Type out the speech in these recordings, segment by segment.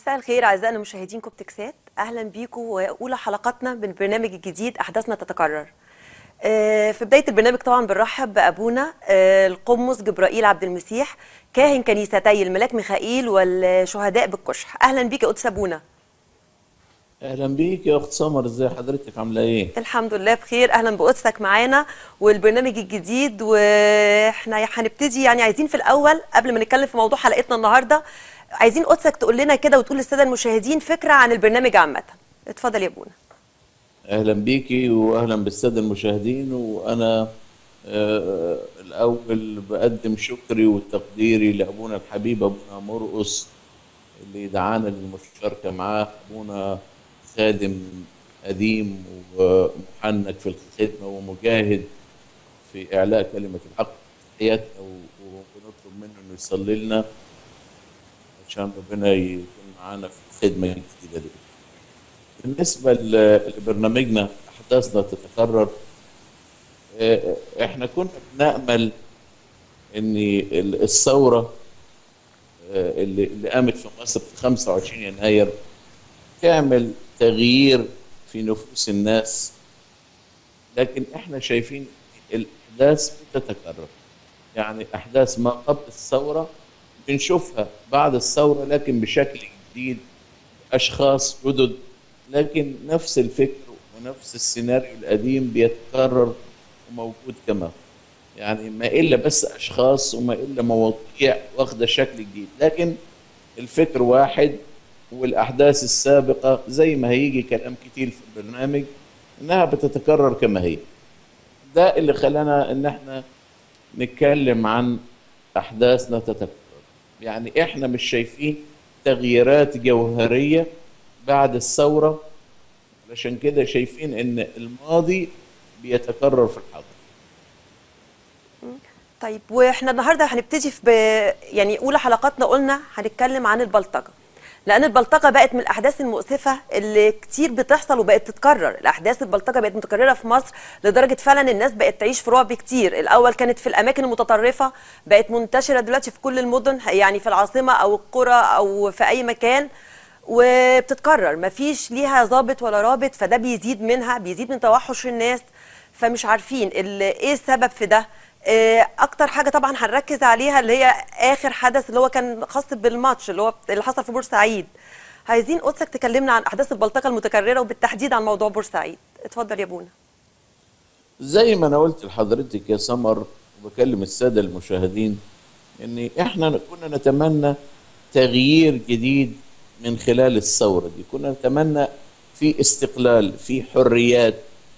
مساء الخير أعزائنا المشاهدين كوبتكسات، أهلا بيكم وأولى حلقاتنا من البرنامج الجديد أحداثنا تتكرر. في بداية البرنامج طبعا بنرحب بأبونا القمص جبرائيل عبد المسيح كاهن كنيستي الملاك ميخائيل والشهداء بالكشح. أهلا بيك يا قدس أبونا. اهلا بيك يا اخت سمر، ازي حضرتك؟ عامله ايه؟ الحمد لله بخير، أهلا بقدسك معانا والبرنامج الجديد. وإحنا هنبتدي يعني عايزين في الأول قبل ما نتكلم في موضوع حلقتنا النهاردة، عايزين قدسك تقول لنا كده وتقول للسادة المشاهدين فكرة عن البرنامج عامة. اتفضل يا ابونا. اهلا بيكي واهلا بالساده المشاهدين. وانا الاول بقدم شكري وتقديري لابونا الحبيب ابونا مرقس اللي دعانا للمشاركه معاه. ابونا خادم قديم ومحنك في الخدمه ومجاهد في اعلاء كلمه الحق في حياتنا، وبنطلب منه انه يصلي لنا عشان ربنا يكون معانا في الخدمه الجديده دي. بالنسبة لبرنامجنا أحداثنا تتكرر، احنا كنا بنأمل ان الثورة اللي قامت في مصر في 25 يناير تعمل تغيير في نفوس الناس، لكن احنا شايفين الأحداث بتتكرر. يعني أحداث ما قبل الثورة بنشوفها بعد الثورة لكن بشكل جديد، أشخاص جدد، لكن نفس الفكر ونفس السيناريو القديم بيتكرر وموجود كما هو. يعني ما إلا بس أشخاص وما إلا مواضيع واخدة شكل جديد، لكن الفكر واحد. والأحداث السابقة زي ما هيجي كلام كتير في البرنامج إنها بتتكرر كما هي. ده اللي خلانا إن إحنا نتكلم عن أحداثنا تتكرر. يعني إحنا مش شايفين تغييرات جوهرية بعد الثورة، علشان كده شايفين ان الماضي بيتكرر في الحاضر. طيب واحنا النهارده هنبتدي يعني اولى حلقاتنا قلنا هنتكلم عن البلطجه، لان البلطجه بقت من الاحداث المؤسفه اللي كتير بتحصل وبقت تتكرر. الاحداث البلطجه بقت متكرره في مصر لدرجه فعلا الناس بقت تعيش في رعب كتير. الاول كانت في الاماكن المتطرفه، بقت منتشره دلوقتي في كل المدن، يعني في العاصمه او القرى او في اي مكان، وبتتكرر مفيش ليها ضابط ولا رابط، فده بيزيد منها، بيزيد من توحش الناس. فمش عارفين ايه السبب في ده. اكتر حاجه طبعا هنركز عليها اللي هي اخر حدث اللي هو كان خاص بالماتش اللي حصل في بورسعيد. عايزين قدسك تكلمنا عن احداث البلطجه المتكرره وبالتحديد عن موضوع بورسعيد. اتفضل يا ابونا. زي ما انا قلت لحضرتك يا سمر وبكلم السادة المشاهدين، ان احنا كنا نتمنى تغيير جديد من خلال الثورة دي. كنا نتمنى في استقلال، في حريات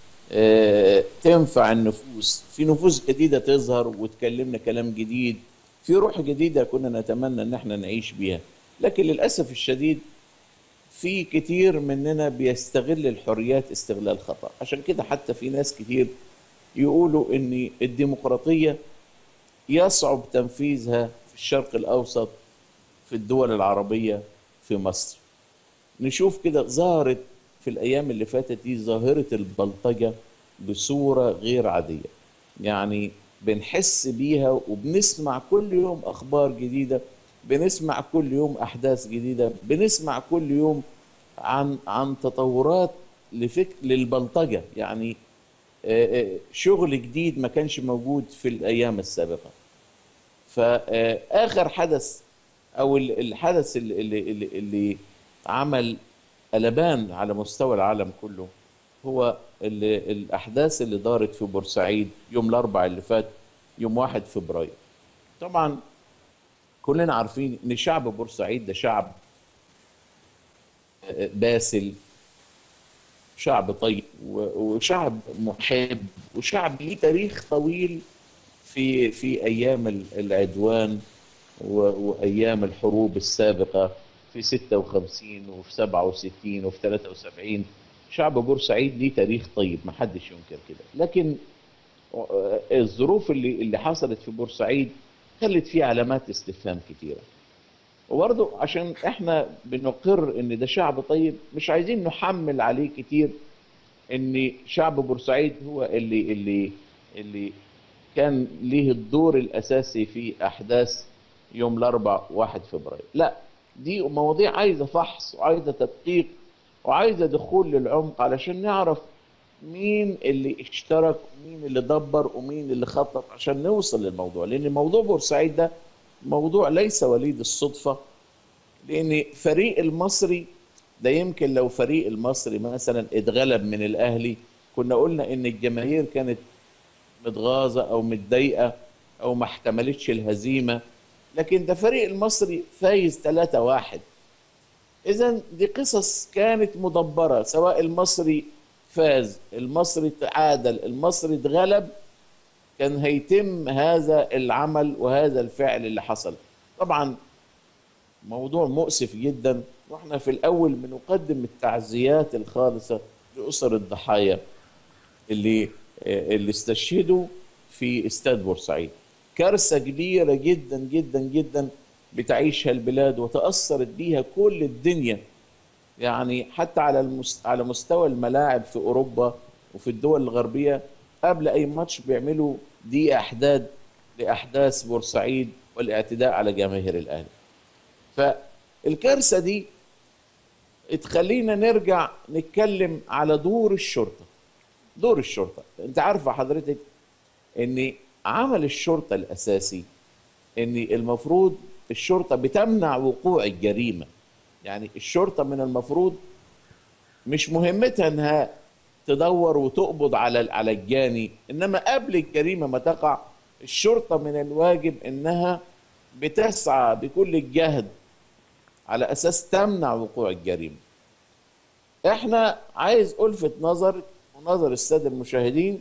تنفع النفوس، في نفوس جديدة تظهر وتكلمنا كلام جديد، في روح جديدة كنا نتمنى ان احنا نعيش بيها. لكن للأسف الشديد في كتير مننا بيستغل الحريات استغلال خطأ. عشان كده حتى في ناس كتير يقولوا ان الديمقراطية يصعب تنفيذها في الشرق الأوسط، في الدول العربية، في مصر. نشوف كده ظهرت في الأيام اللي فاتت دي ظاهرة البلطجة بصورة غير عادية. يعني بنحس بيها وبنسمع كل يوم أخبار جديدة، بنسمع كل يوم أحداث جديدة، بنسمع كل يوم عن تطورات للبلطجة. يعني شغل جديد ما كانش موجود في الأيام السابقة. فآخر حدث أو الحدث اللي عمل قلبان على مستوى العالم كله هو الأحداث اللي دارت في بورسعيد يوم الأربعاء اللي فات، يوم 1 فبراير. طبعا كلنا عارفين إن شعب بورسعيد ده شعب باسل، شعب طيب وشعب محب وشعب ليه تاريخ طويل في أيام العدوان وأيام الحروب السابقة في 56 وفي 67 وفي 73. شعب بورسعيد ليه تاريخ طيب، ما حدش ينكر كده. لكن الظروف اللي حصلت في بورسعيد خلت فيه علامات استفهام كتيرة. وبرضه عشان احنا بنقر ان ده شعب طيب، مش عايزين نحمل عليه كتير ان شعب بورسعيد هو اللي كان ليه الدور الاساسي في احداث يوم الاربعاء 1 فبراير. لا، دي مواضيع عايزة فحص وعايزة تدقيق وعايزة دخول للعمق علشان نعرف مين اللي اشترك ومين اللي دبر ومين اللي خطط عشان نوصل للموضوع. لأن موضوع بورسعيد ده موضوع ليس وليد الصدفة، لأن فريق المصري ده يمكن لو فريق المصري مثلا اتغلب من الأهلي كنا قلنا إن الجماهير كانت متغاظة أو متضايقة أو ما احتملتش الهزيمة، لكن ده فريق المصري فايز 3-1. إذا دي قصص كانت مدبرة، سواء المصري فاز، المصري تعادل، المصري اتغلب، كان هيتم هذا العمل وهذا الفعل اللي حصل. طبعا موضوع مؤسف جدا، واحنا في الأول بنقدم التعزيات الخالصة لأسر الضحايا اللي استشهدوا في استاد بورسعيد. كارثة كبيرة جدا جدا جدا بتعيشها البلاد وتأثرت بيها كل الدنيا، يعني حتى على مستوى الملاعب في أوروبا وفي الدول الغربية قبل أي ماتش بيعملوا دي إحداد لأحداث بورسعيد والاعتداء على جماهير الأهلي. فالكارثة دي تخلينا نرجع نتكلم على دور الشرطة. دور الشرطة، انت عارفة حضرتك ان عمل الشرطة الاساسي ان المفروض الشرطة بتمنع وقوع الجريمة. يعني الشرطة من المفروض مش مهمتها انها تدور وتقبض على الجاني، انما قبل الجريمة ما تقع الشرطة من الواجب انها بتسعى بكل الجهد على اساس تمنع وقوع الجريمة. احنا عايز الفت نظر ونظر السادة المشاهدين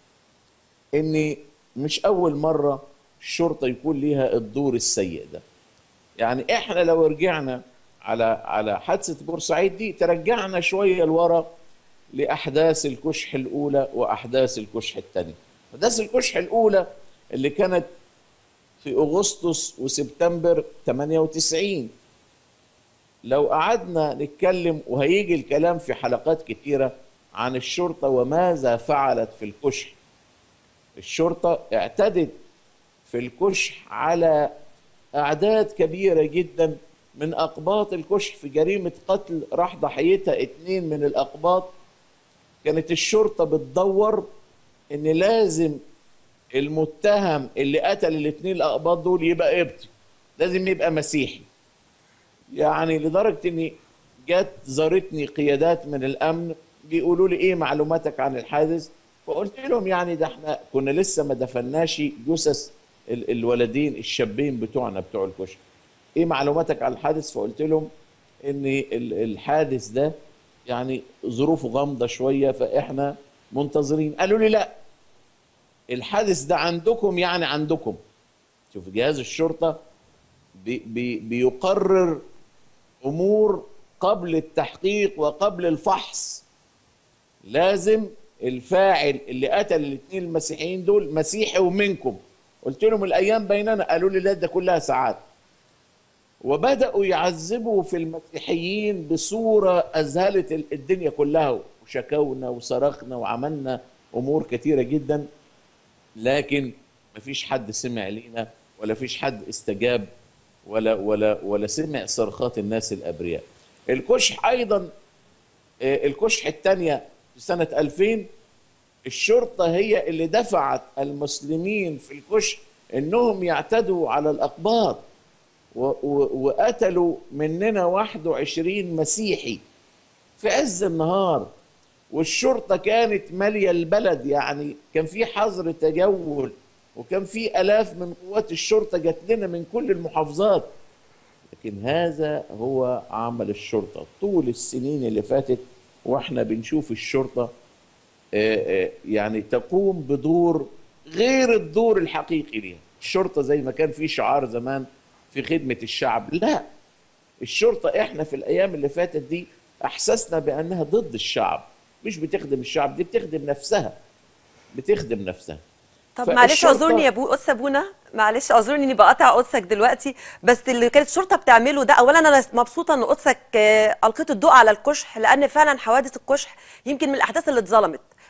ان مش اول مرة الشرطة يكون ليها الدور السيء ده. يعني احنا لو رجعنا على حادثة بورسعيد دي ترجعنا شوية لورا لأحداث الكشح الأولى وأحداث الكشح الثانية. أحداث الكشح الأولى اللي كانت في أغسطس وسبتمبر 98، لو قعدنا نتكلم وهيجي الكلام في حلقات كتيرة عن الشرطة وماذا فعلت في الكشح. الشرطة اعتدت في الكشح على أعداد كبيرة جدا من أقباط الكشح. في جريمة قتل راح ضحيتها 2 من الأقباط، كانت الشرطة بتدور إن لازم المتهم اللي قتل ال2 الأقباط دول يبقى قبطي، لازم يبقى مسيحي. يعني لدرجة إني جت زارتني قيادات من الأمن بيقولوا لي إيه معلوماتك عن الحادث؟ فقلت لهم يعني ده احنا كنا لسه ما دفناش جثث الولدين الشابين بتوعنا بتوع الكشك. ايه معلوماتك عن الحادث؟ فقلت لهم ان الحادث ده يعني ظروفه غامضه شويه فاحنا منتظرين. قالوا لي لا، الحادث ده عندكم، يعني عندكم. شوف جهاز الشرطه بيقرر امور قبل التحقيق وقبل الفحص. لازم الفاعل اللي قتل الاثنين المسيحيين دول مسيحي ومنكم. قلت لهم الايام بيننا. قالوا لي لا، ده كلها ساعات. وبداوا يعذبوا في المسيحيين بصوره اذهلت الدنيا كلها، وشكونا وصرخنا وعملنا امور كثيره جدا، لكن مفيش حد سمع لينا ولا فيش حد استجاب ولا سمع صرخات الناس الابرياء. الكشح ايضا، الكشح الثانيه في سنه 2000 الشرطة هي اللي دفعت المسلمين في الكشح انهم يعتدوا على الأقباط وقتلوا مننا 21 مسيحي في عز النهار، والشرطة كانت مالية البلد. يعني كان في حظر تجول وكان في آلاف من قوات الشرطة جات لنا من كل المحافظات. لكن هذا هو عمل الشرطة طول السنين اللي فاتت، واحنا بنشوف الشرطة يعني تقوم بدور غير الدور الحقيقي ليها. الشرطة زي ما كان في شعار زمان في خدمة الشعب، لا، الشرطة احنا في الايام اللي فاتت دي احسسنا بانها ضد الشعب، مش بتخدم الشعب، دي بتخدم نفسها، بتخدم نفسها. طب معلش اعذرني يا قدس ابونا، معلش اعذرني اني بقطع قدسك دلوقتي، بس اللي كانت الشرطه بتعمله ده، اولا انا مبسوطه ان قدسك القيت الضوء على الكشح، لان فعلا حوادث الكشح يمكن من الاحداث اللي اتظلمت.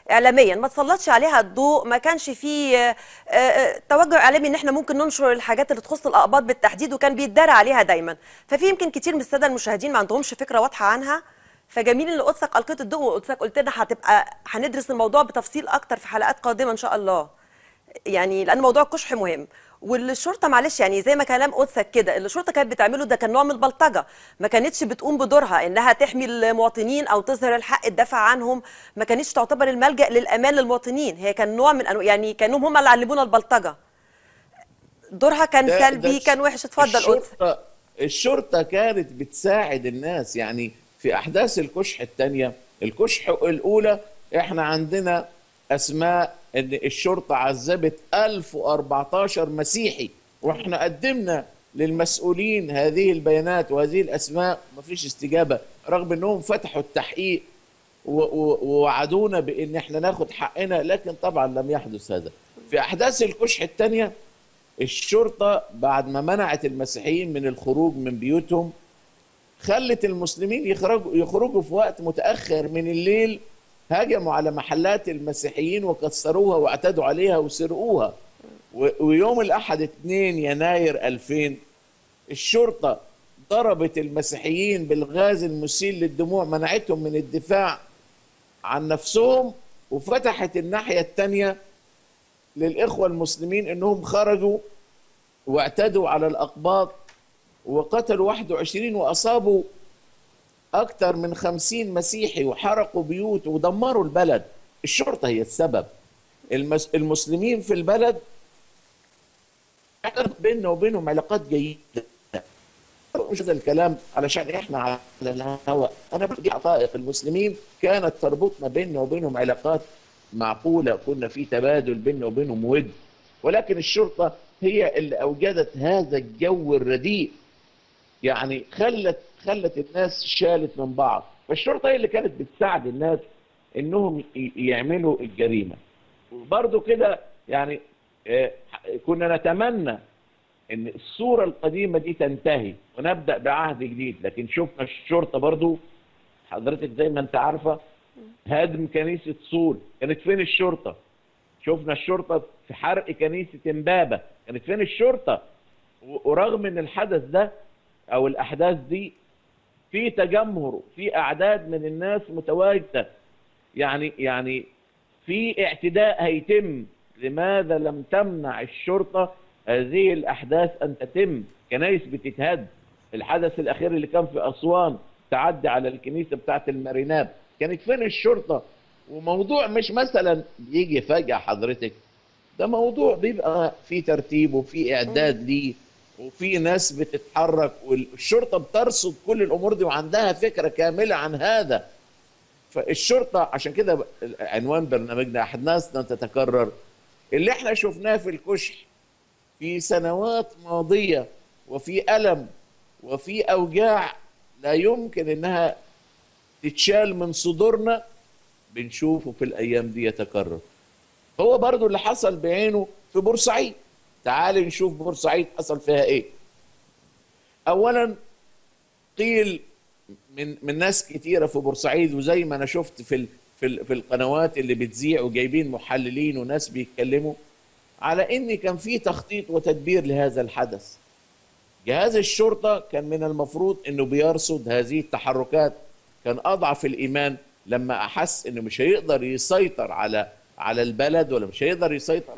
اعلاميا ما تسلطش عليها الضوء، ما كانش فيه توجه اعلامي ان احنا ممكن ننشر الحاجات اللي تخص الاقباط بالتحديد، وكان بيتدارى عليها دايما. ففي يمكن كتير من الساده المشاهدين ما عندهمش فكره واضحه عنها. فجميل ان قدسك القيت الضوء، وقدسك قلت لنا هندرس الموضوع بتفصيل اكتر في حلقات قادمه ان شاء الله. يعني لان موضوع الكشح مهم. والشرطه معلش يعني زي ما كلام قدسك كده، اللي الشرطه كانت بتعمله ده كان نوع من البلطجه، ما كانتش بتقوم بدورها انها تحمي المواطنين او تظهر الحق تدافع عنهم، ما كانتش تعتبر الملجأ للامان للمواطنين، هي كان نوع من يعني كانهم هم اللي علمونا البلطجه. دورها كان سلبي، كان وحش. اتفضل قدسك. الشرطه كانت بتساعد الناس، يعني في احداث الكشح الثانيه، الكشح الاولى احنا عندنا اسماء ان الشرطه عذبت 1014 مسيحي، واحنا قدمنا للمسؤولين هذه البيانات وهذه الاسماء، مفيش استجابه رغم انهم فتحوا التحقيق ووعدونا بان احنا ناخد حقنا، لكن طبعا لم يحدث هذا. في احداث الكشح الثانيه الشرطه بعد ما منعت المسيحيين من الخروج من بيوتهم خلت المسلمين يخرجوا في وقت متاخر من الليل، هاجموا على محلات المسيحيين وكسروها واعتدوا عليها وسرقوها. ويوم الأحد 2 يناير 2000 الشرطة ضربت المسيحيين بالغاز المسيل للدموع، منعتهم من الدفاع عن نفسهم، وفتحت الناحية الثانية للإخوة المسلمين إنهم خرجوا واعتدوا على الأقباط وقتلوا 21 وأصابوا أكثر من 50 مسيحي وحرقوا بيوت ودمروا البلد. الشرطة هي السبب. المسلمين في البلد بيننا وبينهم علاقات جيدة، مش هذا الكلام علشان احنا على الهواء، انا بدي حقائق. المسلمين كانت تربطنا بيننا وبينهم علاقات معقولة، كنا في تبادل بيننا وبينهم ود، ولكن الشرطة هي اللي اوجدت هذا الجو الرديء، يعني خلت الناس شالت من بعض. فالشرطة هي اللي كانت بتساعد الناس انهم يعملوا الجريمة. وبرضه كده يعني كنا نتمنى ان الصورة القديمة دي تنتهي ونبدأ بعهد جديد، لكن شفنا الشرطة برضو حضرتك زي ما انت عارفة هدم كنيسة صول، كانت فين الشرطة؟ شفنا الشرطة في حرق كنيسة امبابة، كانت فين الشرطة؟ ورغم ان الحدث ده او الاحداث دي في تجمهر، في اعداد من الناس متواجدة، يعني في اعتداء هيتم، لماذا لم تمنع الشرطة هذه الأحداث أن تتم؟ كنائس بتتهد، الحدث الأخير اللي كان في أسوان تعدي على الكنيسة بتاعت الماريناب، كانت فين الشرطة؟ وموضوع مش مثلا يجي فجأة حضرتك، ده موضوع بيبقى فيه ترتيب وفيه إعداد ليه وفي ناس بتتحرك، والشرطة بترصد كل الأمور دي وعندها فكرة كاملة عن هذا. فالشرطة عشان كده عنوان برنامجنا أحداث لن تتكرر، اللي احنا شفناه في الكشح في سنوات ماضية وفي ألم وفي أوجاع لا يمكن إنها تتشال من صدورنا، بنشوفه في الأيام دي يتكرر. هو برضو اللي حصل بعينه في بورسعيد. تعال نشوف بورسعيد حصل فيها إيه. أولا قيل من ناس كتيرة في بورسعيد، وزي ما أنا شفت في القنوات اللي بتذيع وجايبين محللين وناس بيتكلموا على ان كان في تخطيط وتدبير لهذا الحدث. جهاز الشرطة كان من المفروض انه بيرصد هذه التحركات، كان اضعف الايمان لما احس انه مش هيقدر يسيطر على البلد، ولا مش هيقدر يسيطر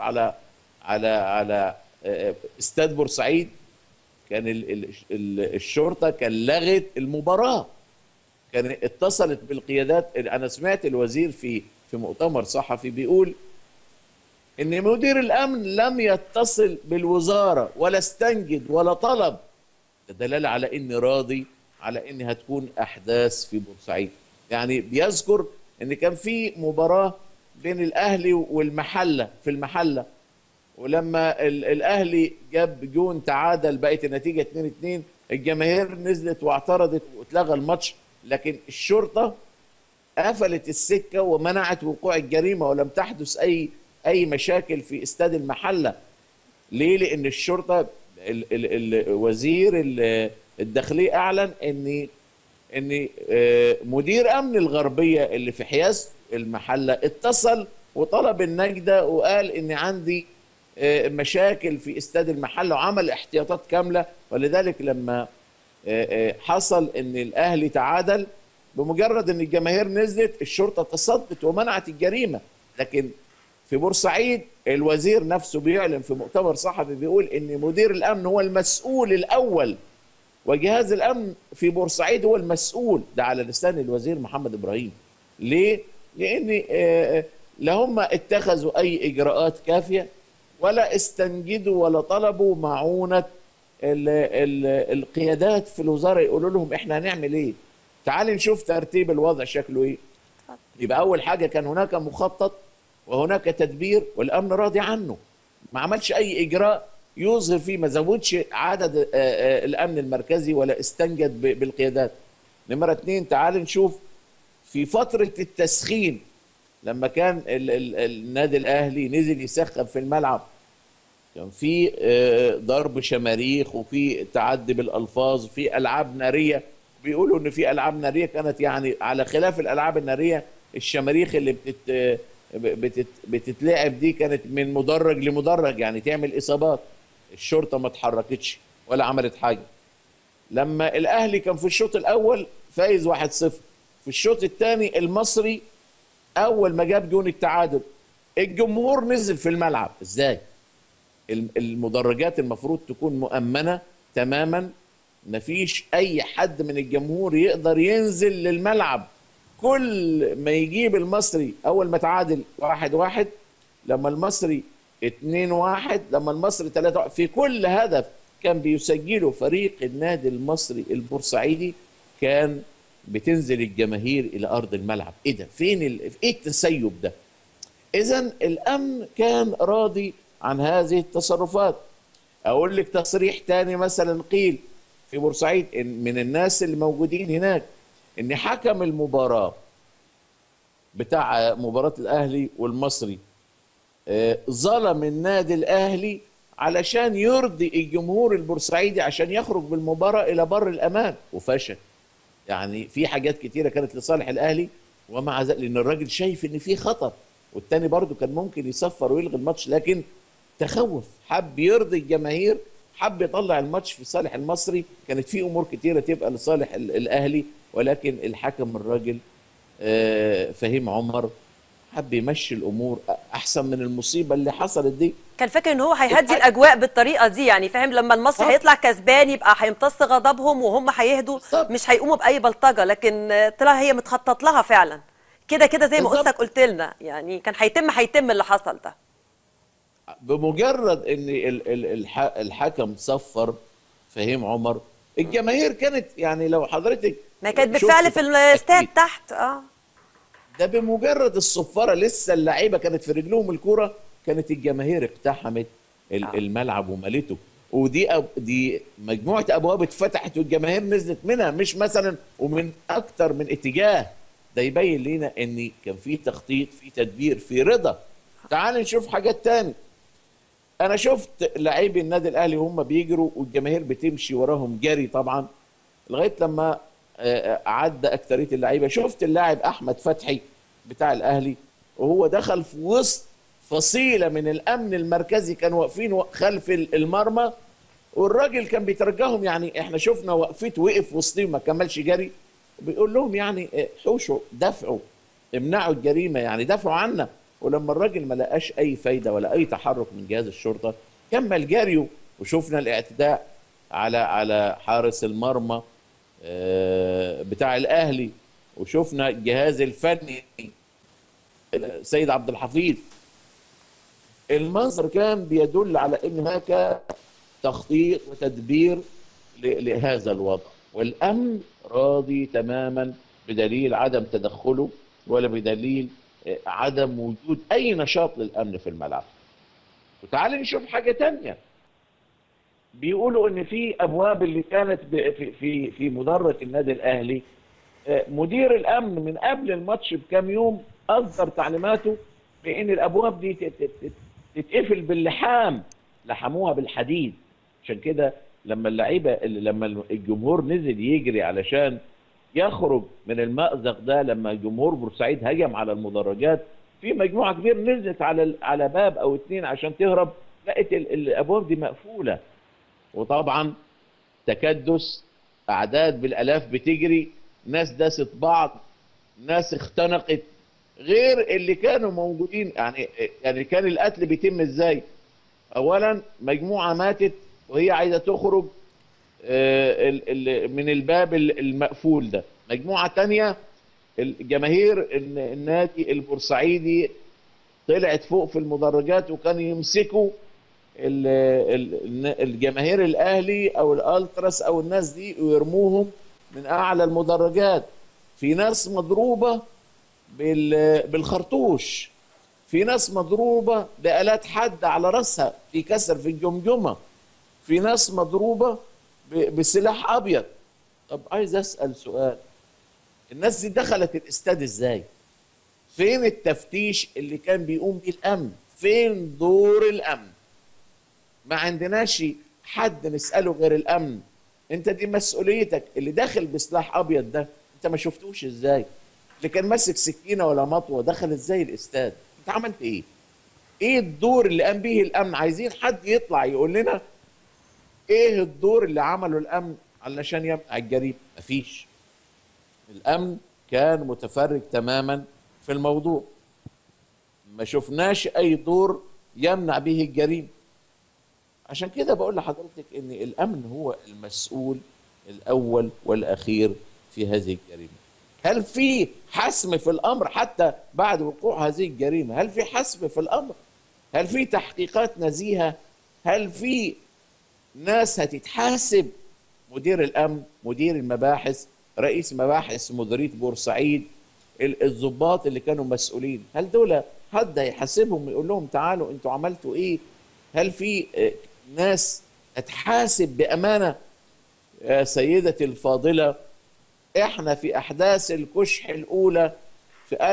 على استاد بورسعيد، كان الشرطة كان لغت المباراة، كان اتصلت بالقيادات. انا سمعت الوزير في مؤتمر صحفي بيقول ان مدير الامن لم يتصل بالوزاره ولا استنجد ولا طلب، ده دلاله على اني راضي على ان هتكون احداث في بورسعيد. يعني بيذكر ان كان في مباراه بين الاهلي والمحله في المحله، ولما الاهلي جاب جون تعادل بقت النتيجه 2-2، الجماهير نزلت واعترضت واتلغى الماتش، لكن الشرطه قفلت السكه ومنعت وقوع الجريمه ولم تحدث اي مشاكل في استاد المحله. ليه؟ لان الشرطه وزير الداخليه اعلن ان مدير امن الغربيه اللي في حيازه المحله اتصل وطلب النجده وقال ان عندي مشاكل في استاد المحله، وعمل احتياطات كامله. ولذلك لما حصل ان الاهلي تعادل، بمجرد ان الجماهير نزلت الشرطه تصدت ومنعت الجريمه. لكن في بورسعيد الوزير نفسه بيعلن في مؤتمر صحفي بيقول ان مدير الامن هو المسؤول الاول، وجهاز الامن في بورسعيد هو المسؤول. ده على لسان الوزير محمد ابراهيم. ليه؟ لان لا هم اتخذوا اي اجراءات كافيه، ولا استنجدوا ولا طلبوا معونه القيادات في الوزاره يقولوا لهم احنا هنعمل ايه. تعال نشوف ترتيب الوضع شكله ايه. يبقى اول حاجه كان هناك مخطط وهناك تدبير والامن راضي عنه، ما عملش اي اجراء يظهر فيه، ما زودش عدد الامن المركزي ولا استنجد بالقيادات. نمره اتنين، تعال نشوف في فتره التسخين لما كان النادي الاهلي نزل يسخن في الملعب، كان في ضرب شماريخ وفي تعدي بالالفاظ وفي العاب ناريه. بيقولوا ان في العاب ناريه كانت يعني على خلاف الالعاب الناريه. الشماريخ اللي بتتلعب دي كانت من مدرج لمدرج، يعني تعمل اصابات. الشرطه ما اتحركتش ولا عملت حاجه. لما الاهلي كان في الشوط الاول فايز 1-0، في الشوط الثاني المصري اول ما جاب جون التعادل الجمهور نزل في الملعب. ازاي؟ المدرجات المفروض تكون مؤمنه تماما، مفيش اي حد من الجمهور يقدر ينزل للملعب. كل ما يجيب المصري اول ما تعادل 1-1، لما المصري 2-1، لما المصري 3-1، في كل هدف كان بيسجله فريق النادي المصري البورسعيدي كان بتنزل الجماهير الى ارض الملعب. ايه ده؟ فين ايه التسيب ده؟ اذا الامن كان راضي عن هذه التصرفات. اقول لك تصريح تاني مثلا قيل في بورسعيد من الناس اللي موجودين هناك، ان حكم المباراة بتاع مباراة الاهلي والمصري ظلم النادي الاهلي علشان يرضي الجمهور البورسعيدي عشان يخرج بالمباراة الى بر الامان، وفشل. يعني في حاجات كتيرة كانت لصالح الاهلي، ومع ذلك لان الراجل شايف ان في خطر، والتاني برضو كان ممكن يصفر ويلغي الماتش، لكن تخوف، حب يرضي الجماهير، حب يطلع الماتش في صالح المصري. كانت في امور كتيره تبقى لصالح الاهلي، ولكن الحكم الراجل فهيم عمر حب يمشي الامور احسن من المصيبه اللي حصلت دي. كان فاكر ان هو هيهدي الاجواء بالطريقه دي، يعني فاهم، لما المصري هيطلع كسبان يبقى هيمتص غضبهم وهم هيهدوا، مش هيقوموا باي بلطجه. لكن طلع هي متخطط لها فعلا كده كده زي ما قصتك قلت لنا، يعني كان هيتم اللي حصل ده. بمجرد ان الحكم صفر فهيم عمر، الجماهير كانت يعني لو حضرتك ما كانت بالفعل في الاستاد تحت. ده بمجرد الصفاره لسه اللعيبه كانت في رجلهم الكوره، كانت الجماهير اقتحمت الملعب وملته. دي مجموعه ابواب اتفتحت والجماهير نزلت منها، مش مثلا ومن اكتر من اتجاه. ده يبين لنا ان كان في تخطيط، في تدبير، في رضا. تعال نشوف حاجات تاني. انا شفت لاعبي النادي الاهلي وهم بيجروا والجماهير بتمشي وراهم جري طبعا لغايه لما عدى اكتريه اللعيبه. شفت اللاعب احمد فتحي بتاع الاهلي وهو دخل في وسط فصيله من الامن المركزي كانوا واقفين خلف المرمى، والراجل كان بيترجاهم، يعني احنا شفنا وقفته وقف وسطهم ما كملش جري، بيقول لهم يعني حوشوا، دافعوا، امنعوا الجريمه، يعني دافعوا عنا. ولما الراجل ما لقاش اي فايده ولا اي تحرك من جهاز الشرطه كمل جريه. وشفنا الاعتداء على حارس المرمى بتاع الاهلي، وشفنا الجهاز الفني سيد عبد الحفيظ. المنظر كان بيدل على ان هناك تخطيط وتدبير لهذا الوضع، والامن راضي تماما بدليل عدم تدخله ولا بدليل عدم وجود اي نشاط للامن في الملعب. وتعال نشوف حاجه تانية. بيقولوا ان في ابواب اللي كانت في مدرج النادي الاهلي، مدير الامن من قبل الماتش بكام يوم اصدر تعليماته بان الابواب دي تتقفل باللحام، لحموها بالحديد. عشان كده لما اللعيبه لما الجمهور نزل يجري علشان يخرج من المأزق ده لما جمهور بورسعيد هجم على المدرجات، في مجموعه كبيره نزلت على باب او اتنين عشان تهرب، لقت الابواب دي مقفوله. وطبعا تكدس، اعداد بالالاف بتجري، ناس داست بعض، ناس اختنقت، غير اللي كانوا موجودين. يعني كان القتل بيتم ازاي؟ اولا مجموعه ماتت وهي عايزه تخرج من الباب المقفول ده. مجموعه تانية الجماهير النادي البورسعيدي طلعت فوق في المدرجات وكانوا يمسكوا الجماهير الاهلي او الالتراس او الناس دي ويرموهم من اعلى المدرجات. في ناس مضروبه بالخرطوش، في ناس مضروبه بآلات حد على راسها في كسر في الجمجمه، في ناس مضروبه بسلاح ابيض. طب عايز اسال سؤال، الناس دي دخلت الاستاد ازاي؟ فين التفتيش اللي كان بيقوم بيه الامن؟ فين دور الامن؟ ما عندناش حد نساله غير الامن. انت دي مسؤوليتك. اللي داخل بسلاح ابيض ده انت ما شفتوش ازاي؟ اللي كان ماسك سكينه ولا مطوه دخل ازاي الاستاد؟ انت عملت ايه؟ ايه الدور اللي قام به الامن؟ عايزين حد يطلع يقول لنا ايه الدور اللي عمله الامن علشان يمنع الجريمه. مفيش. الامن كان متفرج تماما في الموضوع، ما شفناش اي دور يمنع به الجريمه. عشان كده بقول لحضرتك ان الامن هو المسؤول الاول والاخير في هذه الجريمه. هل في حسم في الامر حتى بعد وقوع هذه الجريمه؟ هل في حسم في الامر؟ هل في تحقيقات نزيهه؟ هل في ناس هتتحاسب؟ مدير الامن، مدير المباحث، رئيس مباحث مديريه بورسعيد، الضباط اللي كانوا مسؤولين، هل دول حد هيحاسبهم ويقول لهم تعالوا انتوا عملتوا ايه؟ هل في ناس هتحاسب بامانه؟ يا سيدتي الفاضله، احنا في احداث الكشح الاولى في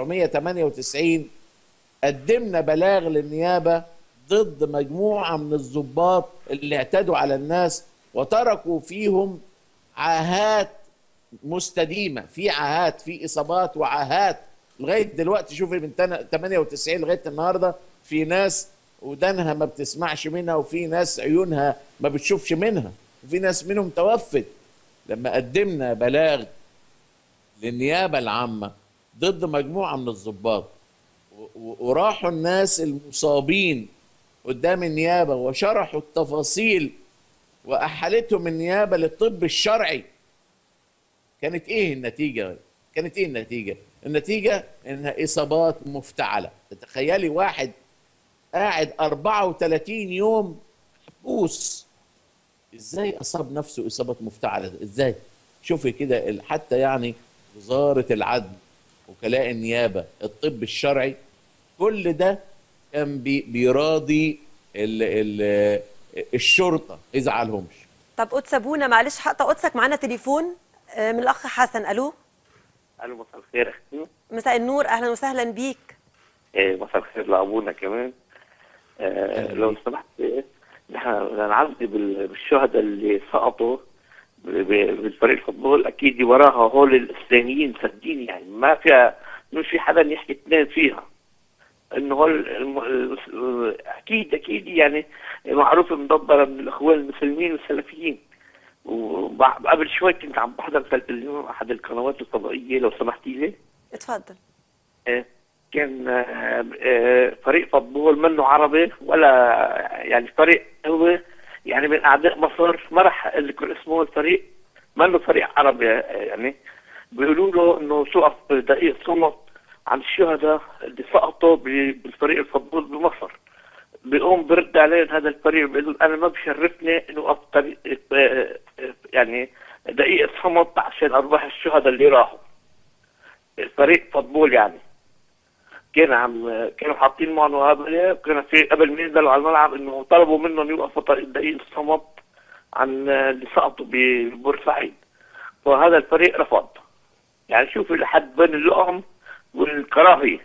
1998 قدمنا بلاغ للنيابه ضد مجموعه من الضباط اللي اعتدوا على الناس وتركوا فيهم عاهات مستديمه، في عاهات، في اصابات وعاهات لغايه دلوقتي. شوفي من 98 لغايه النهارده في ناس ودانها ما بتسمعش منها، وفي ناس عيونها ما بتشوفش منها، وفي ناس منهم توفت. لما قدمنا بلاغ للنيابه العامه ضد مجموعه من الضباط وراحوا الناس المصابين قدام النيابه وشرحوا التفاصيل واحالتهم النيابه للطب الشرعي، كانت ايه النتيجه؟ كانت ايه النتيجه؟ النتيجه انها اصابات مفتعله. تتخيلي واحد قاعد 34 يوم محبوس، ازاي اصاب نفسه اصابات مفتعله؟ ازاي؟ شوفي كده، حتى يعني وزاره العدل، وكلاء النيابه، الطب الشرعي، كل ده كان بيراضي الشرطه ما يزعلهمش. طب قدس ابونا، معلش حق قدسك، معانا تليفون من الاخ حسن. الو. الو، مساء الخير اختي. مساء النور، اهلا وسهلا بيك. مساء الخير لابونا كمان. لو سمحت، نحن نعزي بالشهداء اللي سقطوا بالفريق الفوتبول. اكيد وراها هول الاسلاميين، صدقيني، يعني ما فيها، مش في حدا يحكي اثنين فيها. انه هول اكيد يعني معروف مدبره من الاخوان المسلمين والسلفيين. وقبل شوي كنت عم بحضر تلفزيون احد القنوات الفضائيه، لو سمحتي لي. اتفضل. كان فريق فوتبول منه عربي ولا يعني فريق، هو يعني من اعداء مصر، ما راح اذكر اسمه. الفريق منه فريق عربي، يعني بيقولوا له انه توقف دقيقه صمت عن الشهداء اللي سقطوا بالفريق الفوتبول بمصر. بيقوم برد عليه هذا الفريق بيقول انا ما بشرفني انه اوقف يعني دقيقه صمت عشان ارواح الشهداء اللي راحوا. الفريق فوتبول يعني كانوا حاطين معه مقابله، وكان في قبل ما ينزلوا على الملعب انه طلبوا منهم يوقفوا دقيقه الصمت عن اللي سقطوا ببورسعيد، فهذا الفريق رفض. يعني شوفوا لحد بين اللؤم والكراهيه.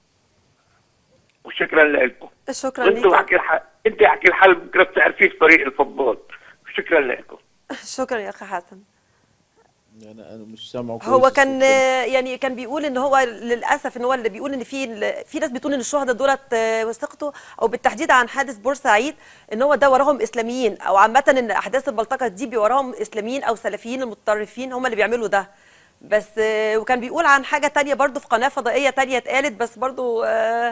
وشكرا لكم. شكرا لك. انت حكي الحل بكره بتعرفي فريق الفوتبول. شكرا لكم. شكرا يا اخي حسن. انا مش سامعه كويس هو الصوت كان كده. يعني كان بيقول ان هو للاسف ان هو اللي بيقول ان في ناس بتقول ان الشهداء دولت سقطوا، او بالتحديد عن حادث بورسعيد ان هو ده وراهم اسلاميين، او عامه ان احداث البلطجه دي وراهم اسلاميين او سلفيين المتطرفين هم اللي بيعملوا ده. بس وكان بيقول عن حاجه تانية برضو في قناه فضائيه تانية اتقالت، بس برضو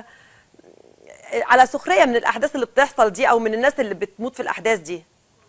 على سخريه من الاحداث اللي بتحصل دي او من الناس اللي بتموت في الاحداث دي.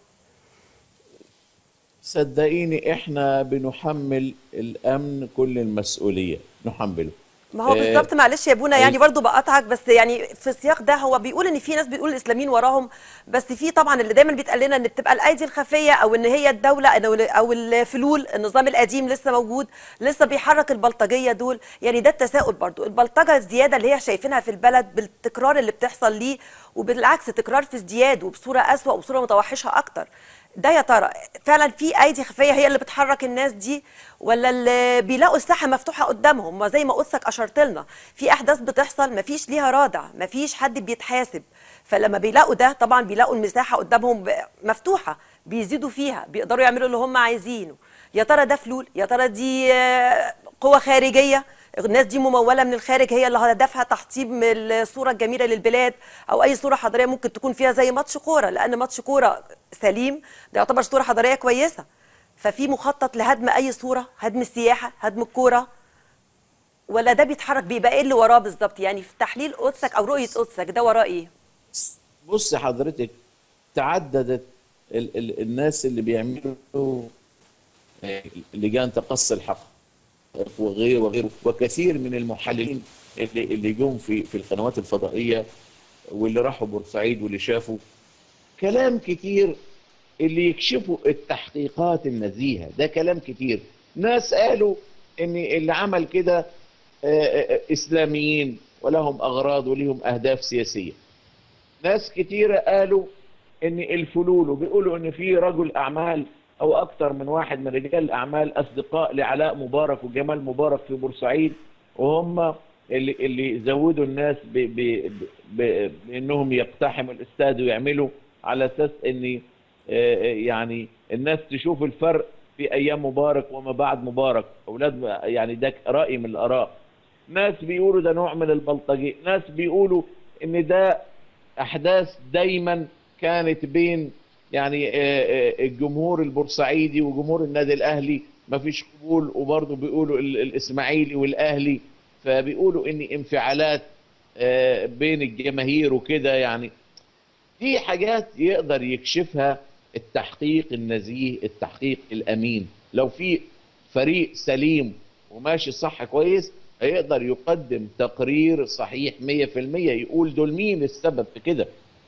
صدقيني احنا بنحمل الامن كل المسؤوليه، نحمله. ما هو آه بالظبط، معلش يا بونا يعني ال- برضو بقطعك، بس يعني في السياق ده هو بيقول ان في ناس بتقول الاسلاميين وراهم، بس في طبعا اللي دايما بيتقال لنا ان بتبقى الايدي الخفيه، او ان هي الدوله او الفلول، النظام القديم لسه موجود، لسه بيحرك البلطجيه دول. يعني ده التساؤل برضو، البلطجه الزياده اللي هي شايفينها في البلد بالتكرار اللي بتحصل ليه، وبالعكس تكرار في ازدياد وبصوره اسوأ وبصوره متوحشه اكتر. ده يا ترى فعلا في ايدي خفيه هي اللي بتحرك الناس دي، ولا اللي بيلاقوا الساحه مفتوحه قدامهم؟ ما زي ما قدسك اشرت لنا، في احداث بتحصل ما فيش ليها رادع، ما فيش حد بيتحاسب، فلما بيلاقوا ده طبعا بيلاقوا المساحه قدامهم مفتوحه، بيزيدوا فيها، بيقدروا يعملوا اللي هم عايزينه. يا ترى ده فلول؟ يا ترى دي قوة خارجية؟ الناس دي ممولة من الخارج، هي اللي هدفها تحطيم الصورة الجميلة للبلاد، أو أي صورة حضارية ممكن تكون فيها زي ماتش كورة، لأن ماتش كورة سليم ده يعتبر صورة حضارية كويسة. ففي مخطط لهدم أي صورة، هدم السياحة، هدم الكورة، ولا ده بيتحرك بيبقى إيه اللي وراه بالظبط؟ يعني في تحليل قدسك أو رؤية قدسك ده وراه إيه؟ بص حضرتك، تعددت ال الناس اللي بيعملوا لجان تقصي الحق وغيره وغيره، وكثير من المحللين اللي جم في القنوات الفضائيه، واللي راحوا بورسعيد واللي شافوا كلام كتير، اللي يكشفوا التحقيقات النزيهه ده كلام كتير. ناس قالوا ان اللي عمل كده اسلاميين ولهم اغراض ولهم اهداف سياسيه. ناس كتيره قالوا ان الفلول، وبيقولوا ان في رجل اعمال او اكثر من واحد من رجال الاعمال اصدقاء لعلاء مبارك وجمال مبارك في بورسعيد، وهم اللي زودوا الناس بانهم يقتحموا الاستاد ويعملوا، على اساس ان يعني الناس تشوف الفرق في ايام مبارك وما بعد مبارك. اولاد يعني ده راي من الاراء. ناس بيقولوا ده نوع من البلطجيه، ناس بيقولوا ان ده احداث دايما كانت بين يعني الجمهور البورسعيدي وجمهور النادي الاهلي ما فيش قبول، وبرضه بيقولوا الاسماعيلي والاهلي، فبيقولوا ان انفعالات بين الجماهير وكده. يعني دي حاجات يقدر يكشفها التحقيق النزيه، التحقيق الامين. لو في فريق سليم وماشي صح كويس، هيقدر يقدم تقرير صحيح 100%، يقول دول مين السبب في كده.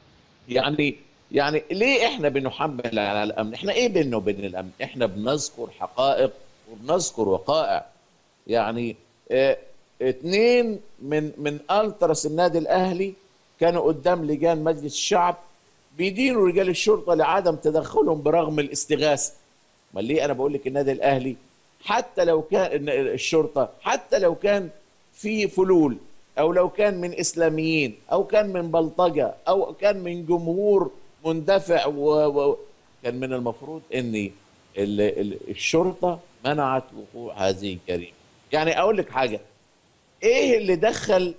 يعني ليه احنا بنحمل على الامن؟ احنا ايه بيننا وبين الامن؟ احنا بنذكر حقائق وبنذكر وقائع. يعني اه اتنين من التراس النادي الاهلي كانوا قدام لجان مجلس الشعب بيدينوا رجال الشرطه لعدم تدخلهم برغم الاستغاثه. ما ليه انا بقول لك النادي الاهلي حتى لو كان الشرطه، حتى لو كان في فلول، او لو كان من اسلاميين، او كان من بلطجه، او كان من جمهور مندفع كان من المفروض ان الشرطه منعت وقوع هذه الجريمه. يعني اقول لك حاجه، ايه اللي دخل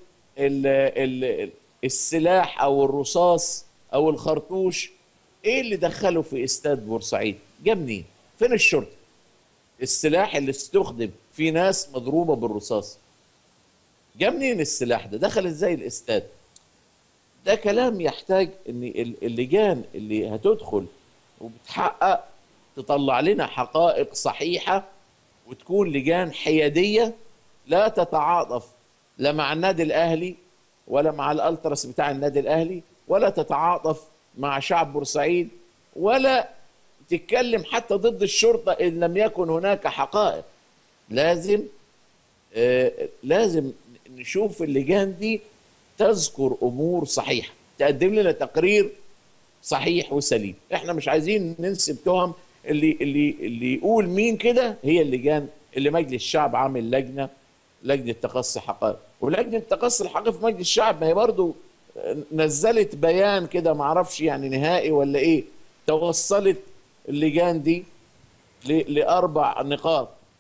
السلاح او الرصاص او الخرطوش، ايه اللي دخله في استاد بورسعيد؟ جه منين؟ فين الشرطه؟ السلاح اللي استخدم في ناس مضروبه بالرصاص، جه منين السلاح ده؟ دخل ازاي الاستاد؟ ده كلام يحتاج ان اللجان اللي هتدخل وبتحقق تطلع لنا حقائق صحيحه، وتكون لجان حياديه لا تتعاطف لا مع النادي الاهلي ولا مع الالتراس بتاع النادي الاهلي، ولا تتعاطف مع شعب بورسعيد، ولا تتكلم حتى ضد الشرطه ان لم يكن هناك حقائق. لازم نشوف اللجان دي تذكر امور صحيحه، تقدم لنا تقرير صحيح وسليم. احنا مش عايزين ننسب تهم. اللي يقول مين كده هي اللجان اللي مجلس الشعب عامل لجنه تقصي حقائق. ولجنه تقصي الحقائق في مجلس الشعب ما هي برضه نزلت بيان كده، ما اعرفش يعني نهائي ولا ايه، توصلت اللجان دي لاربع نقاط.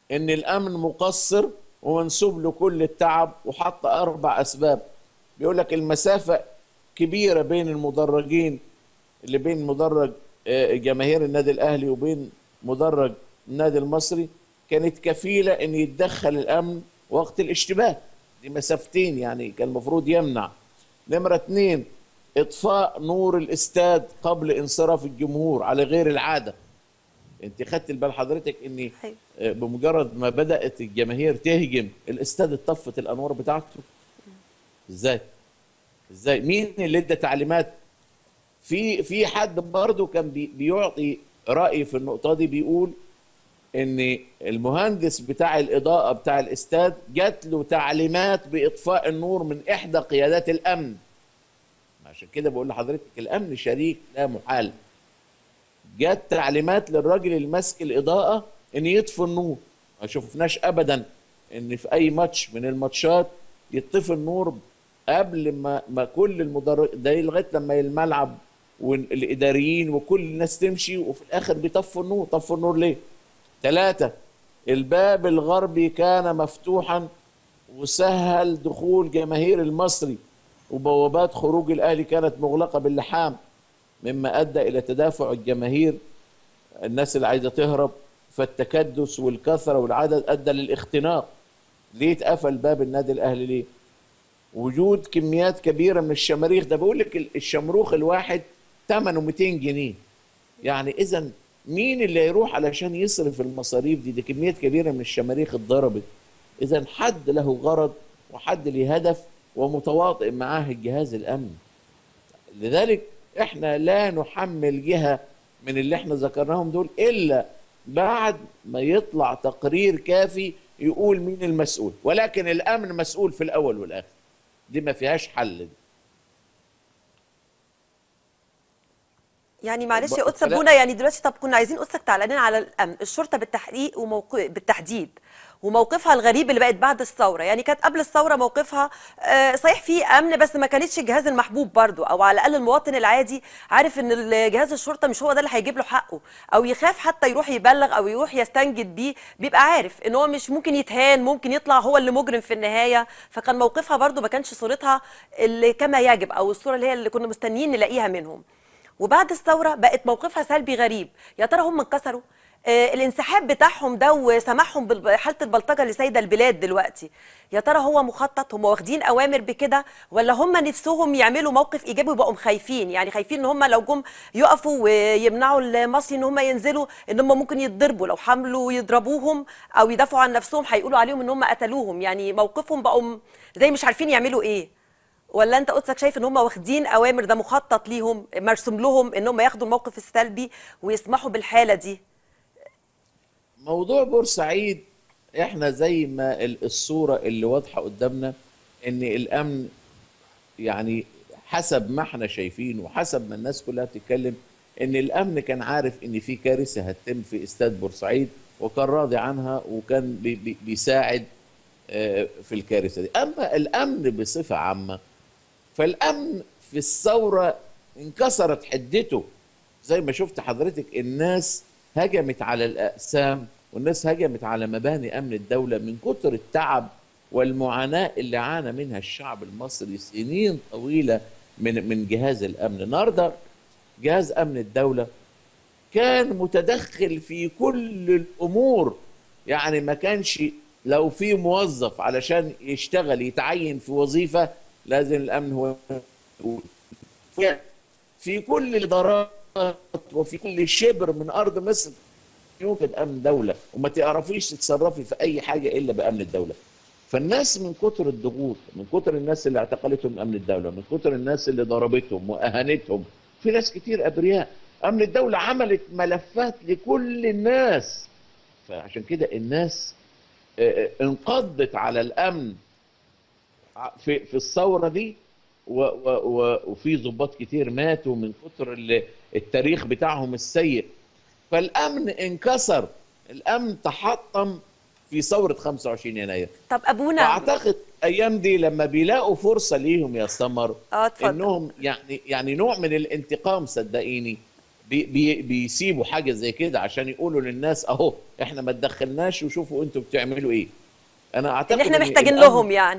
ان الامن مقصر ومنسوب له كل التعب، وحط 4 اسباب. بيقول لك المسافه كبيره بين المدرجين، اللي بين مدرج جماهير النادي الاهلي وبين مدرج النادي المصري، كانت كفيله ان يتدخل الامن وقت الاشتباه. دي مسافتين يعني كان المفروض يمنع. نمره 2، اطفاء نور الاستاد قبل انصراف الجمهور على غير العاده. انت خدت البال حضرتك ان أيوة. بمجرد ما بدات الجماهير تهجم الاستاد اتطفت الانوار بتاعته؟ ازاي مين اللي ادى تعليمات؟ في حد برضه كان بيعطي راي في النقطه دي، بيقول ان المهندس بتاع الاضاءه بتاع الاستاد جات له تعليمات باطفاء النور من احدى قيادات الامن. عشان كده بقول لحضرتك الامن شريك لا محال. جات تعليمات للراجل اللي ماسك الاضاءه ان يطفي النور. ما شفناش ابدا ان في اي ماتش من الماتشات يطفي النور قبل ما كل المدرج ده، لغايه لما الملعب والاداريين وكل الناس تمشي، وفي الاخر بيطفوا النور. طفوا النور ليه؟ 3، الباب الغربي كان مفتوحا وسهل دخول جماهير المصري، وبوابات خروج الاهلي كانت مغلقه باللحام، مما ادى الى تدافع الجماهير، الناس اللي عايزه تهرب، فالتكدس والكثره والعدد ادى للاختناق. ليه اتقفل باب النادي الاهلي؟ ليه؟ وجود كميات كبيره من الشماريخ. ده بقول لك الشمروخ الواحد ثمنه 200 جنيه. يعني اذا مين اللي هيروح علشان يصرف المصاريف دي؟ دي كميات كبيره من الشماريخ اتضربت. اذا حد له غرض وحد له هدف ومتواطئ معاه الجهاز الامني. لذلك احنا لا نحمل جهه من اللي احنا ذكرناهم دول الا بعد ما يطلع تقرير كافي يقول مين المسؤول، ولكن الامن مسؤول في الاول والاخر. دي ما فيهاش حل دي. يعني معلش يا قدس ابونا، يعني دلوقتي طب كنا عايزين قدسك تعلق لنا على الامن، الشرطه بالتحقيق بالتحديد وموقفها الغريب اللي بقت بعد الثوره. يعني كانت قبل الثوره موقفها صحيح في امن، بس ما كانتش الجهاز المحبوب برضو، او على الاقل المواطن العادي عارف ان جهاز الشرطه مش هو ده اللي هيجيب له حقه، او يخاف حتى يروح يبلغ او يروح يستنجد بيه، بيبقى عارف ان هو مش ممكن يتهان، ممكن يطلع هو اللي مجرم في النهايه. فكان موقفها برضو ما كانش صورتها اللي كما يجب، او الصوره اللي هي اللي كنا مستنيين نلاقيها منهم. وبعد الثوره بقت موقفها سلبي غريب. يا ترى هم انكسروا؟ الانسحاب بتاعهم ده وسماحهم بحاله البلطجه اللي سايده البلاد دلوقتي، يا ترى هو مخطط؟ هم واخدين اوامر بكده، ولا هم نفسهم يعملوا موقف ايجابي وبقوا خايفين؟ يعني خايفين ان هم لو جم يقفوا ويمنعوا المصري ان هم ينزلوا، ان هم ممكن يتضربوا لو حملوا يضربوهم او يدافعوا عن نفسهم، هيقولوا عليهم ان هم قتلوهم. يعني موقفهم بقوا زي مش عارفين يعملوا ايه. ولا انت قدسك شايف ان هم واخدين اوامر، ده مخطط ليهم، مرسوم لهم ان هم ياخدوا الموقف السلبي ويسمحوا بالحاله دي؟ موضوع بورسعيد احنا زي ما الصورة اللي واضحة قدامنا ان الامن يعني حسب ما احنا شايفين وحسب ما الناس كلها بتتكلم ان الامن كان عارف ان في كارثة هتتم في استاد بورسعيد وكان راضي عنها وكان بيساعد في الكارثة دي. اما الامن بصفة عامة، فالامن في الثورة انكسرت حدته. زي ما شفت حضرتك الناس هجمت على الأقسام والناس هجمت على مباني أمن الدولة من كتر التعب والمعاناة اللي عانى منها الشعب المصري سنين طويلة من جهاز الأمن. النهارده جهاز أمن الدولة كان متدخل في كل الأمور. يعني ما كانش لو في موظف علشان يشتغل يتعين في وظيفة لازم الأمن هو في كل الإدارات وفي كل شبر من أرض مصر يوجد أمن دولة، وما تعرفيش تتصرفي في أي حاجة إلا بأمن الدولة. فالناس من كتر الضغوط، من كتر الناس اللي اعتقلتهم من أمن الدولة، من كتر الناس اللي ضربتهم وأهانتهم، في ناس كتير أبرياء. أمن الدولة عملت ملفات لكل الناس، فعشان كده الناس انقضت على الأمن في الثورة دي، وفي ضباط كتير ماتوا من كتر التاريخ بتاعهم السيء. فالامن انكسر، الامن تحطم في ثوره 25 يناير. طب ابونا، واعتقد ايام دي لما بيلاقوا فرصه ليهم يا سمر اتفضل. انهم يعني نوع من الانتقام، صدقيني بيسيبوا حاجه زي كده عشان يقولوا للناس اهو احنا ما تدخلناش وشوفوا انتوا بتعملوا ايه. انا ان اعتقد احنا ان محتاجين الامن، لهم يعني.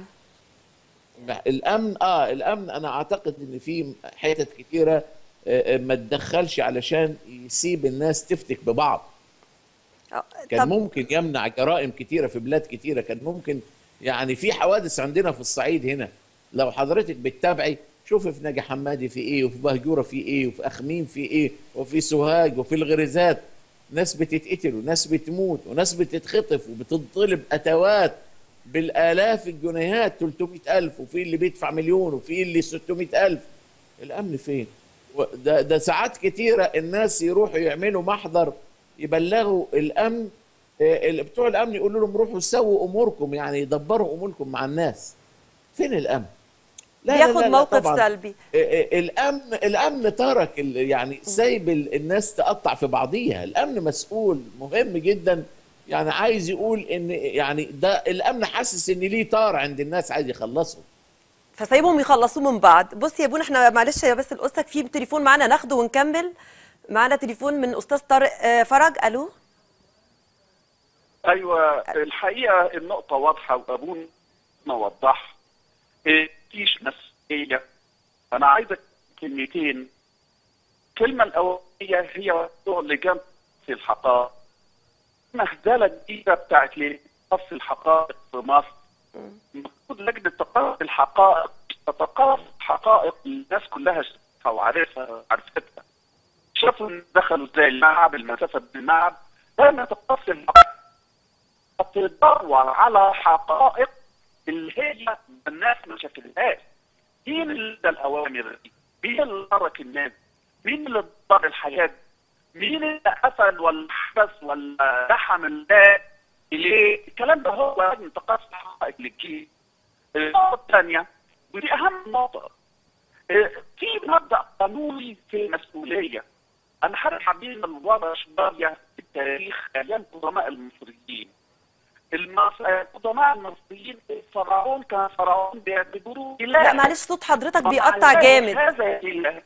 الامن انا اعتقد ان في حتت كتيره ما تدخلش علشان يسيب الناس تفتك ببعض. كان طب ممكن يمنع جرائم كتيره في بلاد كتيره، كان ممكن يعني في حوادث عندنا في الصعيد هنا لو حضرتك بتتابعي شوفي في نجا حمادي في ايه، وفي بهجوره في ايه، وفي اخميم في ايه، وفي سوهاج وفي الغريزات، ناس بتتقتل وناس بتموت وناس بتتخطف وبتطلب اتوات بالالاف الجنيهات 300,000، وفي اللي بيدفع مليون وفي اللي 600,000. الامن فين؟ ده ساعات كتيره الناس يروحوا يعملوا محضر يبلغوا الامن، بتوع الامن يقولوا لهم روحوا سووا اموركم، يعني دبروا اموركم مع الناس. فين الامن؟ لا لا بياخد لا لا موقف طبعا. سلبي. الامن ترك يعني سايب الناس تقطع في بعضيها. الامن مسؤول مهم جدا، يعني عايز يقول ان يعني ده الامن حاسس ان ليه طار عند الناس عايز يخلصهم. فسايبهم يخلصوا من بعض. بص يا بونا، احنا معلش يا بس القصك في تليفون معانا ناخده ونكمل. معانا تليفون من استاذ طارق فرج. الو. ايوه، الحقيقه النقطه واضحه وابونا وضحها. مفيش مسؤوليه. انا عايزك كلمتين. الكلمه الاوليه هي موضوع لجنه الحقائق. المهزله الجديده بتاعت لجنه الحقائق في مصر. المفروض لجنه تقاصي الحقائق تتقاصي حقائق الناس كلها شايفها وعرفتها. شافوا دخلوا ازاي الملعب، المسافه بالملعب. لما تقاصي الحقائق تدور على حقائق اللي هي الناس ما شافتهاش. مين اللي ادى الاوامر دي؟ مين اللي حرك الناس؟ مين اللي ضرب الحياه؟ مين اللي قفل ولا حبس ولا لحم الناس؟ ليه؟ الكلام ده هو لازم تقاصي الحقائق للجيل. النقطه الثانيه ودي اهم نقطه، في مبدا قانوني في المسؤوليه. انا هرجع بينا لورا شويه في التاريخ ايام قدماء المصريين. القدماء المصريين الفرعون كان فرعون بيعتبروه اله. لا معلش صوت حضرتك بيقطع جامد. هذا اله.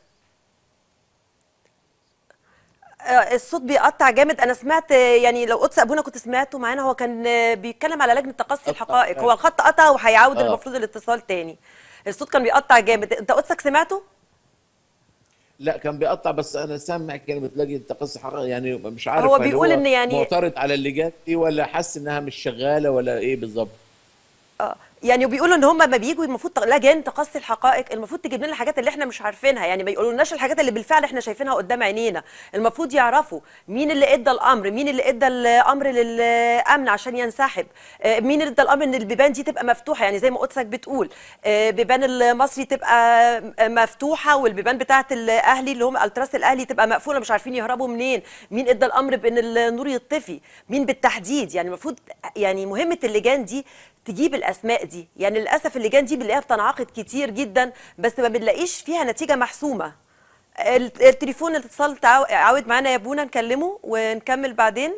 الصوت بيقطع جامد. انا سمعت يعني لو قدس ابونا كنت سمعته معانا، هو كان بيتكلم على لجنه تقصي الحقائق. هو الخط قطع وهيعود المفروض الاتصال تاني. الصوت كان بيقطع جامد. انت قدسك سمعته؟ لا كان بيقطع، بس انا سامع كلمه لجنه تقصي حقائق، يعني مش عارف هو هل بيقول هو ان يعني معترض على اللجان دي ولا حاسس انها مش شغاله ولا ايه بالظبط. يعني بيقولوا ان هم ما بييجوا المفروض لجان تقصي الحقائق المفروض تجيب لنا الحاجات اللي احنا مش عارفينها، يعني ما يقولولناش الحاجات اللي بالفعل احنا شايفينها قدام عينينا. المفروض يعرفوا مين اللي ادى الامر، مين اللي ادى الامر للامن عشان ينسحب، مين اللي ادى الامر ان البيبان دي تبقى مفتوحه، يعني زي ما قدسك بتقول بيبان المصري تبقى مفتوحه والبيبان بتاعه الاهلي اللي هم التراس الاهلي تبقى مقفوله مش عارفين يهربوا منين، مين ادى الامر بان النور يطفي، مين بالتحديد. يعني المفروض يعني مهمه اللجان دي تجيب الاسماء دي. يعني للاسف اللجان دي بنلاقيها بتنعقد كتير جدا بس ما بنلاقيش فيها نتيجه محسومه. التليفون الاتصال عاود معانا يا بونا، نكلمه ونكمل بعدين.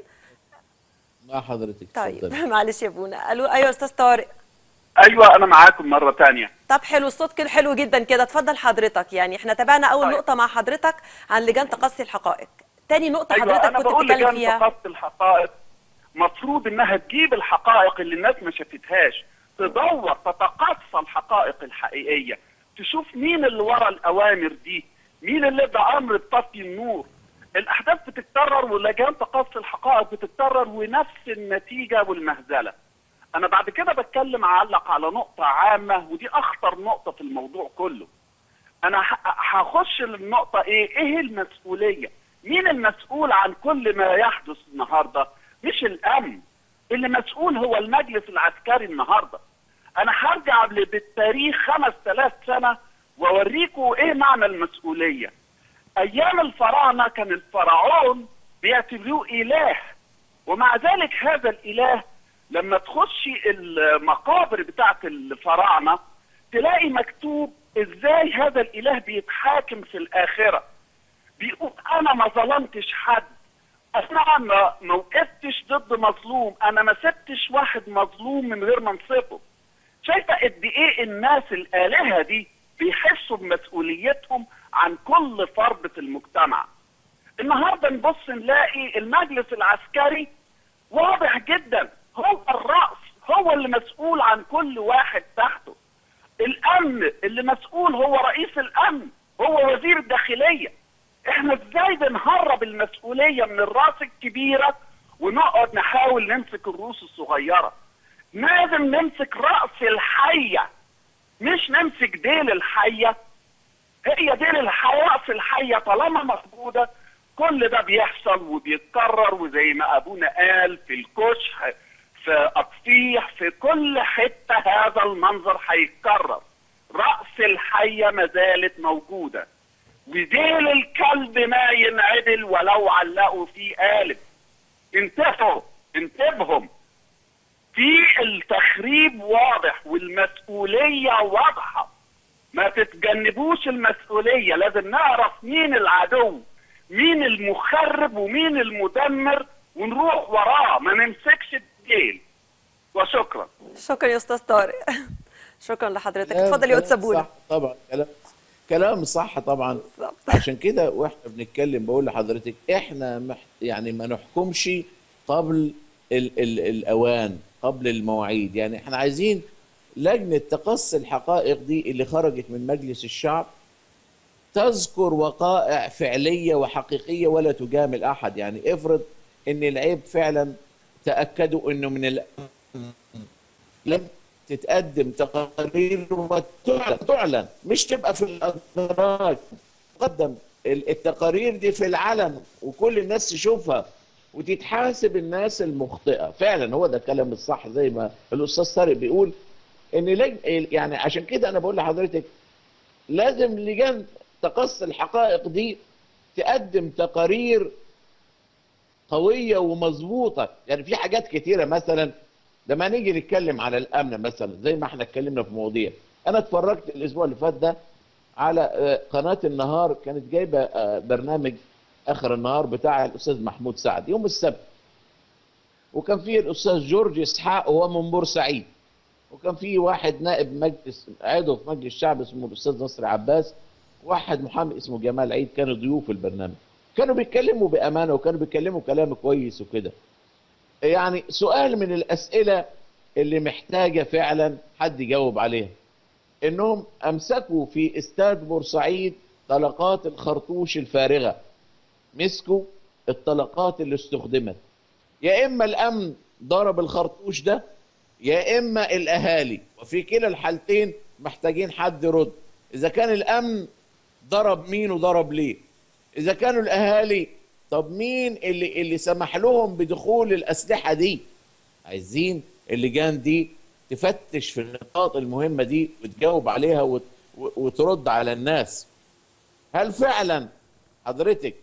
مع حضرتك. طيب معلش يا بونا. الو. ايوه استاذ طارق. ايوه انا معاكم مره ثانيه. طب حلو، الصوت كده حلو جدا كده. اتفضل حضرتك. يعني احنا تابعنا اول نقطه مع حضرتك عن لجان تقصي الحقائق. تاني نقطه حضرتك أنا كنت بقول بتتكلم لجان فيها. تقصي الحقائق مفروض انها تجيب الحقائق اللي الناس ما شافتهاش، تدور تتقصى الحقائق الحقيقيه، تشوف مين اللي ورا الاوامر دي، مين اللي ادى امر بطفي النور. الاحداث بتتكرر ولجان تقصي الحقائق بتتكرر ونفس النتيجه والمهزله. انا بعد كده بتكلم اعلق على نقطه عامه ودي اخطر نقطه في الموضوع كله. انا هخش للنقطه ايه المسؤوليه؟ مين المسؤول عن كل ما يحدث النهارده؟ مش الامن. اللي مسؤول هو المجلس العسكري النهارده. انا هرجع بالتاريخ 5000 سنه واوريكم ايه معنى المسؤوليه. ايام الفراعنه كان الفرعون بيعتبروه اله، ومع ذلك هذا الاله لما تخشي المقابر بتاعت الفراعنه تلاقي مكتوب ازاي هذا الاله بيتحاكم في الاخره. بيقول انا ما ظلمتش حد، انا ما وقفتش ضد مظلوم، انا ما سبتش واحد مظلوم من غير ما انصفه. شايفه قد ايه الناس الالهه دي بيحسوا بمسؤوليتهم عن كل فرد في المجتمع. النهارده نبص نلاقي المجلس العسكري واضح جدا هو الرأس، هو اللي مسؤول عن كل واحد تحته. الامن اللي مسؤول هو رئيس الامن، هو وزير الداخلية. احنا ازاي بنهرب المسؤولية من الراس الكبيرة ونقعد نحاول نمسك الروس الصغيرة؟ لازم نمسك رأس الحية، مش نمسك ديل الحية. هي ديل الحية، رأس الحية طالما موجودة كل ده بيحصل وبيتكرر، وزي ما ابونا قال في الكشح في أطفيح في كل حتة هذا المنظر هيتكرر. رأس الحية ما زالت موجودة، وديل الكلب ما ينعدل ولو علقوا فيه قالب. انتبهوا في التخريب واضح والمسؤولية واضحة، ما تتجنبوش المسؤولية. لازم نعرف مين العدو، مين المخرب ومين المدمر، ونروح وراه، ما نمسكش الديل. وشكرا. شكرا يا استاذ طارق. شكرا لحضرتك. اتفضل يا كلام استاذ بولا. صح طبعا، كلام صح طبعا. بالظبط. عشان كده واحنا بنتكلم بقول لحضرتك احنا يعني ما نحكمش قبل الاوان، قبل المواعيد. يعني احنا عايزين لجنة تقصي الحقائق دي اللي خرجت من مجلس الشعب تذكر وقائع فعلية وحقيقية ولا تجامل احد. يعني افرض ان العيب فعلا تأكدوا انه من لم تتقدم تقارير وتعلن، مش تبقى في الادراج، تقدم التقارير دي في العلن وكل الناس تشوفها وتتحاسب الناس المخطئة. فعلا هو ده الكلام الصح زي ما الاستاذ طارق بيقول، ان يعني عشان كده انا بقول لحضرتك لازم لجان تقصي الحقائق دي تقدم تقارير قوية ومظبوطة. يعني في حاجات كتيرة، مثلا لما نيجي نتكلم على الامن مثلا زي ما احنا اتكلمنا في مواضيع، انا اتفرجت الاسبوع اللي فات ده على قناة النهار، كانت جايبة برنامج اخر النهار بتاع الاستاذ محمود سعد يوم السبت، وكان فيه الاستاذ جورج اسحاق وهو من بورسعيد، وكان فيه واحد نائب مجلس عضو في مجلس الشعب اسمه الاستاذ نصر عباس، واحد محامي اسمه جمال عيد، كانوا ضيوف البرنامج. كانوا بيتكلموا بامانه وكانوا بيتكلموا كلام كويس وكده. يعني سؤال من الاسئله اللي محتاجه فعلا حد يجاوب عليها، انهم امسكوا في استاد بورسعيد طلقات الخرطوش الفارغه، مسكوا الطلقات اللي استخدمت، يا اما الامن ضرب الخرطوش ده يا اما الاهالي، وفي كلا الحالتين محتاجين حد يرد. اذا كان الامن ضرب مين وضرب ليه؟ اذا كانوا الاهالي طب مين اللي سمح لهم بدخول الاسلحه دي؟ عايزين اللجان دي تفتش في النقاط المهمه دي وتجاوب عليها وترد على الناس. هل فعلا حضرتك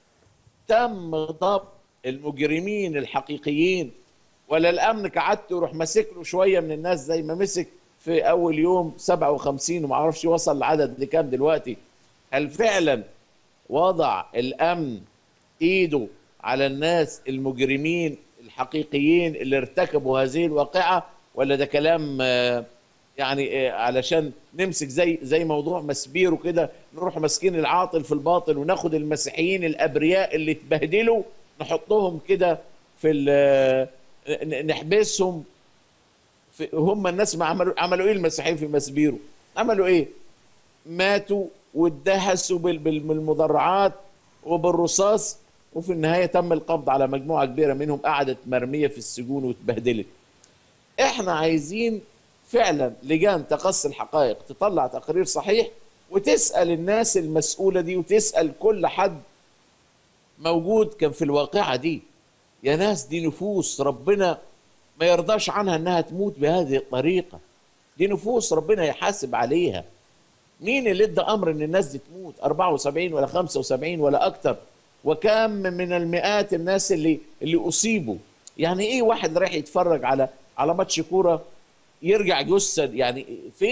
تم ضبط المجرمين الحقيقيين، ولا الامن قعدت يروح ماسك له شويه من الناس زي ما مسك في اول يوم 57 وما اعرفش وصل لعدد لكام دلوقتي؟ هل فعلا وضع الامن ايده على الناس المجرمين الحقيقيين اللي ارتكبوا هذه الواقعه، ولا ده كلام يعني علشان نمسك زي موضوع مسبير وكده، نروح ماسكين العاطل في الباطل وناخد المسيحيين الابرياء اللي اتبهدلوا نحطهم كده في نحبسهم هم الناس ما عملوا ايه؟ المسيحيين في مسبيرو عملوا ايه؟ ماتوا واتدهسوا بالمدرعات وبالرصاص، وفي النهايه تم القبض على مجموعه كبيره منهم قعدت مرميه في السجون واتبهدلت. احنا عايزين فعلا لجان تقصي الحقائق تطلع تقرير صحيح وتسال الناس المسؤوله دي وتسال كل حد موجود كان في الواقعه دي. يا ناس دي نفوس ربنا ما يرضاش عنها انها تموت بهذه الطريقه، دي نفوس ربنا يحاسب عليها. مين اللي ادى امر ان الناس دي تموت 74 ولا 75 ولا اكتر؟ وكم من المئات الناس اللي اصيبوا. يعني ايه واحد رايح يتفرج على ماتش كوره يرجع جسد؟ يعني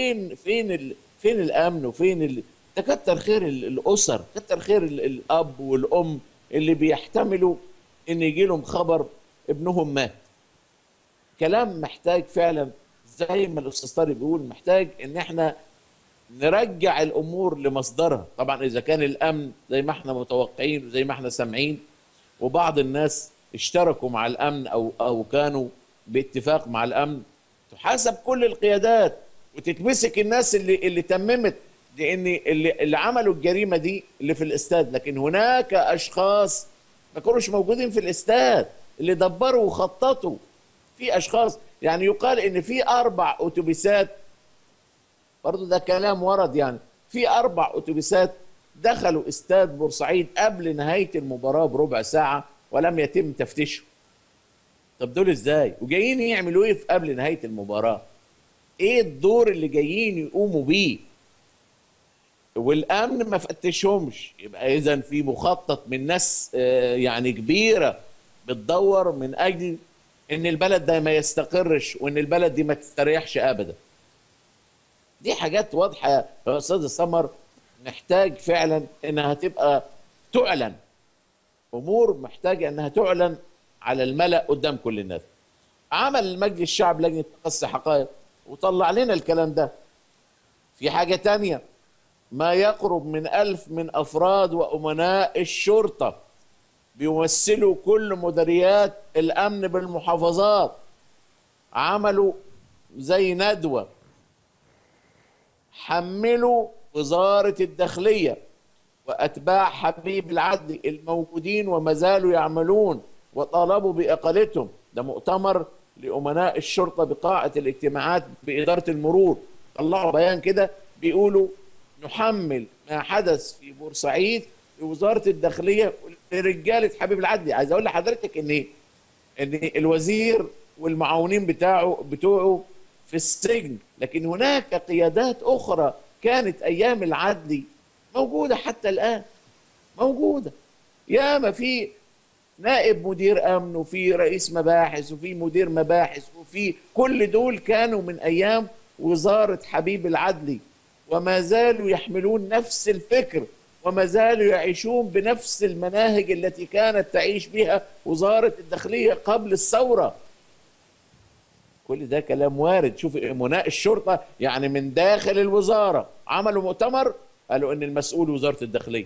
فين الامن وفين تكتر خير الاسر، كتر خير الاب والام اللي بيحتملوا ان يجي لهم خبر ابنهم مات. كلام محتاج فعلا زي ما الاستاذ طارق بيقول، محتاج ان احنا نرجع الامور لمصدرها. طبعا اذا كان الامن زي ما احنا متوقعين وزي ما احنا سامعين، وبعض الناس اشتركوا مع الامن او كانوا باتفاق مع الامن، تحاسب كل القيادات وتتمسك الناس اللي تممت، لان اللي عملوا الجريمه دي اللي في الاستاد. لكن هناك اشخاص ما كانوش موجودين في الاستاد اللي دبروا وخططوا. في اشخاص، يعني يقال ان في 4 اتوبيسات، برضو ده كلام ورد، يعني في 4 اتوبيسات دخلوا استاد بورسعيد قبل نهايه المباراه بربع ساعه ولم يتم تفتيشهم. طب دول ازاي؟ وجايين يعملوا ايه في قبل نهايه المباراه؟ ايه الدور اللي جايين يقوموا بيه؟ والامن ما فتشهمش. يبقى اذا في مخطط من ناس يعني كبيره بتدور من اجل ان البلد ده ما يستقرش وان البلد دي ما تستريحش ابدا. دي حاجات واضحه يا استاذ سمر، محتاج فعلا انها تبقى تعلن. امور محتاجه انها تعلن على الملأ قدام كل الناس. عمل المجلس الشعب لجنه تقصي حقائق وطلع لنا الكلام ده. في حاجه تانية، ما يقرب من 1000 من افراد وامناء الشرطه بيمثلوا كل مديريات الامن بالمحافظات، عملوا زي ندوه، حملوا وزاره الداخليه واتباع حبيب العدلي الموجودين وما زالوا يعملون وطالبوا باقالتهم. ده مؤتمر لامناء الشرطه بقاعه الاجتماعات باداره المرور، طلعوا بيان كده بيقولوا نحمل ما حدث في بورسعيد لوزاره الداخليه لرجاله حبيب العدلي. عايز اقول لحضرتك ان الوزير والمعاونين بتوعه في السجن، لكن هناك قيادات اخرى كانت ايام العدلي موجوده حتى الان، موجوده. ياما في نائب مدير امن وفي رئيس مباحث وفي مدير مباحث، وفي كل دول كانوا من ايام وزاره حبيب العدلي، وما زالوا يحملون نفس الفكر وما زالوا يعيشون بنفس المناهج التي كانت تعيش بها وزاره الداخليه قبل الثوره. كل ده كلام وارد. شوف امناء الشرطه يعني من داخل الوزاره عملوا مؤتمر قالوا ان المسؤول وزاره الداخليه.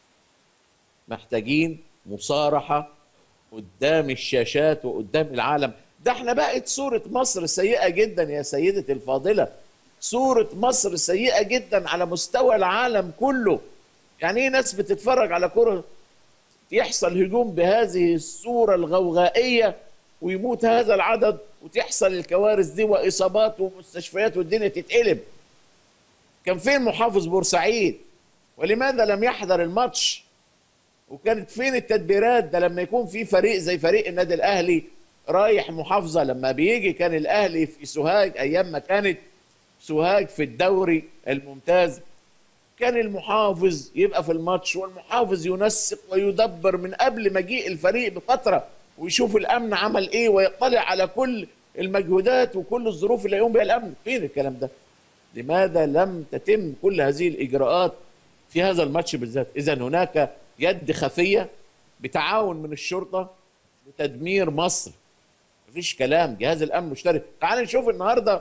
محتاجين مصارحه قدام الشاشات وقدام العالم. ده احنا بقت صوره مصر سيئه جدا يا سيدتي الفاضله، صوره مصر سيئه جدا على مستوى العالم كله. يعني ايه ناس بتتفرج على كره يحصل هجوم بهذه الصوره الغوغائيه ويموت هذا العدد وتحصل الكوارث دي واصابات ومستشفيات والدنيا تتقلب؟ كان فين محافظ بورسعيد؟ ولماذا لم يحضر الماتش؟ وكانت فين التدبيرات؟ ده لما يكون في فريق زي فريق النادي الاهلي رايح محافظه، لما بيجي كان الاهلي في سوهاج ايام ما كانت سوهاج في الدوري الممتاز، كان المحافظ يبقى في الماتش والمحافظ ينسق ويدبر من قبل مجيء الفريق بفتره ويشوف الامن عمل ايه ويطلع على كل المجهودات وكل الظروف اللي يقوم بها الامن. فين الكلام ده؟ لماذا لم تتم كل هذه الاجراءات في هذا الماتش بالذات؟ اذا هناك يد خفيه بتعاون من الشرطه لتدمير مصر. مفيش كلام، جهاز الامن مشترك. تعال نشوف النهارده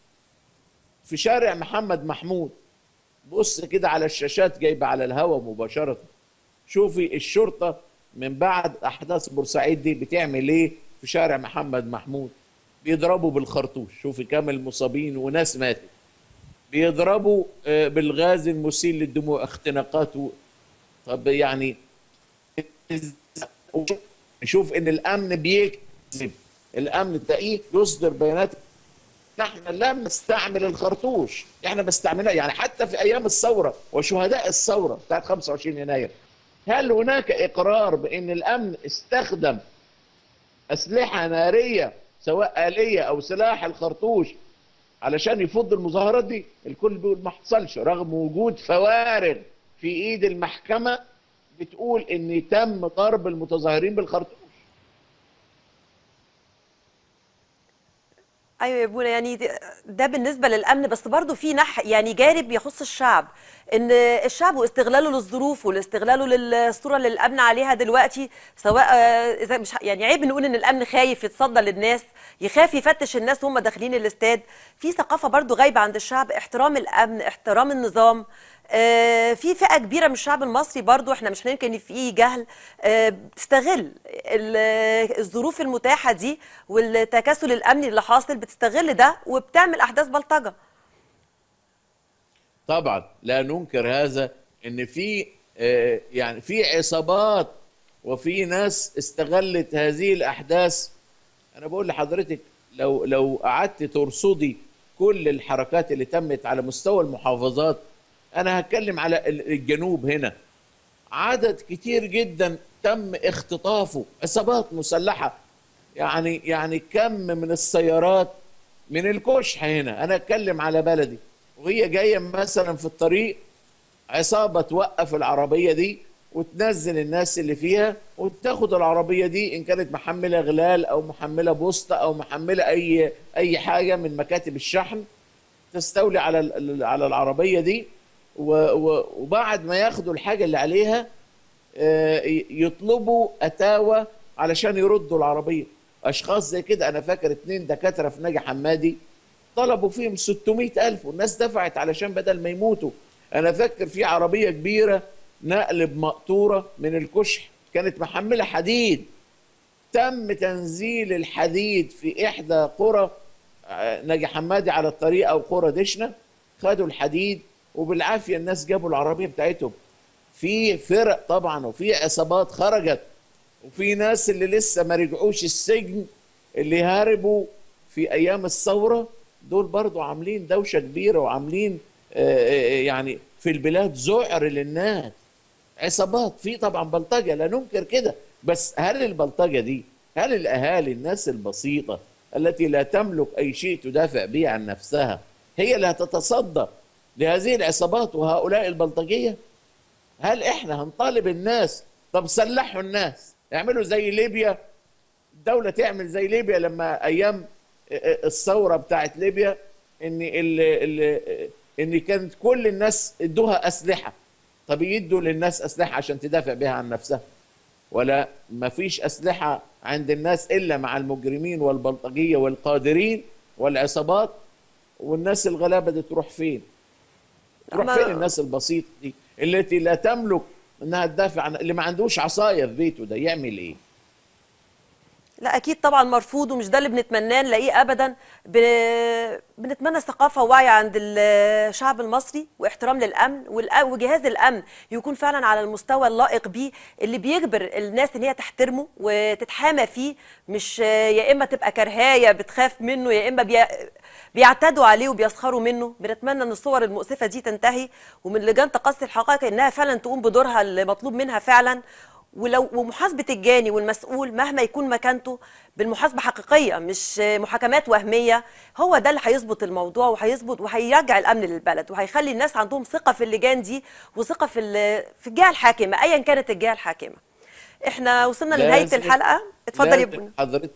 في شارع محمد محمود، بص كده على الشاشات جايبه على الهواء مباشره، شوفي الشرطه من بعد احداث بورسعيد دي بتعمل ايه في شارع محمد محمود. بيضربوا بالخرطوش، شوفي كام المصابين وناس ماتت. بيضربوا بالغاز المسيل للدموع، اختناقات طب يعني نشوف ان الامن بيكذب، الامن تلاقيه يصدر بيانات. نحن لم نستعمل الخرطوش، احنا بنستعملها يعني حتى في ايام الثوره وشهداء الثوره بتاعت 25 يناير. هل هناك اقرار بان الامن استخدم اسلحه ناريه سواء آلية او سلاح الخرطوش علشان يفض المظاهرات دي؟ الكل بيقول ما حصلش، رغم وجود فوارغ في ايد المحكمه بتقول ان تم ضرب المتظاهرين بالخرطوش. ايوه يا بولا، يعني ده بالنسبه للامن، بس برضو في يعني جانب يخص الشعب، ان الشعب واستغلاله للظروف واستغلاله للصوره اللي الامن عليها دلوقتي، سواء اذا مش يعني عيب نقول ان الامن خايف يتصدى للناس، يخاف يفتش الناس وهم داخلين الاستاد. في ثقافه برضو غايبه عند الشعب، احترام الامن، احترام النظام. في فئه كبيره من الشعب المصري برضو، احنا مش هننكر ان في جهل، بتستغل الظروف المتاحه دي والتكاسل الامني اللي حاصل، بتستغل ده وبتعمل احداث بلطجه. طبعا لا ننكر هذا، ان في يعني في عصابات وفي ناس استغلت هذه الاحداث. انا بقول لحضرتك، لو قعدت ترصدي كل الحركات اللي تمت على مستوى المحافظات، انا هتكلم على الجنوب هنا، عدد كتير جدا تم اختطافه، عصابات مسلحة. يعني كم من السيارات من الكشح هنا، انا اتكلم على بلدي، وهي جاية مثلا في الطريق، عصابة توقف العربية دي وتنزل الناس اللي فيها وتاخد العربية دي، إن كانت محملة غلال أو محملة بوسطة أو محملة أي حاجة من مكاتب الشحن، تستولي على العربية دي، وبعد ما ياخدوا الحاجة اللي عليها يطلبوا أتاوة علشان يردوا العربية. أشخاص زي كده، أنا فاكر 2 دكاترة في نجا حمادي طلبوا فيهم 600,000 والناس دفعت علشان بدل ما يموتوا. أنا فاكر في عربية كبيرة نقل بمقطورة من الكشح كانت محملة حديد، تم تنزيل الحديد في إحدى قرى نجا حمادي على الطريق أو قرى دشنة، خدوا الحديد وبالعافية الناس جابوا العربية بتاعتهم. في فرق طبعا وفي عصابات خرجت، وفي ناس اللي لسه ما رجعوش السجن اللي هاربوا في أيام الثورة، دول برضو عاملين دوشة كبيرة وعاملين يعني في البلاد ذعر للناس. عصابات، في طبعا بلطجة لا ننكر كده، بس هل البلطجة دي، هل الأهالي الناس البسيطة التي لا تملك أي شيء تدافع به عن نفسها هي اللي هتتصدى لهذه العصابات وهؤلاء البلطجية؟ هل احنا هنطالب الناس طب سلحوا الناس، اعملوا زي ليبيا، الدولة تعمل زي ليبيا لما ايام الثورة بتاعت ليبيا، ان كانت كل الناس ادوها اسلحة، طب يدوا للناس اسلحة عشان تدافع بها عن نفسها؟ ولا ما فيش اسلحة عند الناس الا مع المجرمين والبلطجية والقادرين والعصابات، والناس الغلابة دي تروح فين؟ تروح فين الناس البسيطة دي التي لا تملك انها تدافع عن، اللي ما عندوش عصاية في بيته ده يعمل ايه؟ لا اكيد طبعا مرفوض، ومش ده اللي بنتمناه نلاقيه ابدا. بنتمنى ثقافه ووعي عند الشعب المصري واحترام للامن، وجهاز الامن يكون فعلا على المستوى اللائق بيه، اللي بيجبر الناس ان هي تحترمه وتتحامى فيه، مش يا اما تبقى كرهايه بتخاف منه، يا اما بيعتدوا عليه وبيسخروا منه. بنتمنى ان الصور المؤسفه دي تنتهي، ومن لجان تقصي الحقائق انها فعلا تقوم بدورها اللي مطلوب منها فعلا، ومحاسبه الجاني والمسؤول مهما يكون مكانته بالمحاسبه حقيقيه، مش محاكمات وهميه. هو ده اللي هيظبط الموضوع وهيظبط وهيرجع الامن للبلد، وهيخلي الناس عندهم ثقه في اللجان دي وثقه في الجهه الحاكمه ايا كانت الجهه الحاكمه. احنا وصلنا لنهايه الحلقه. اتفضل يا ابني.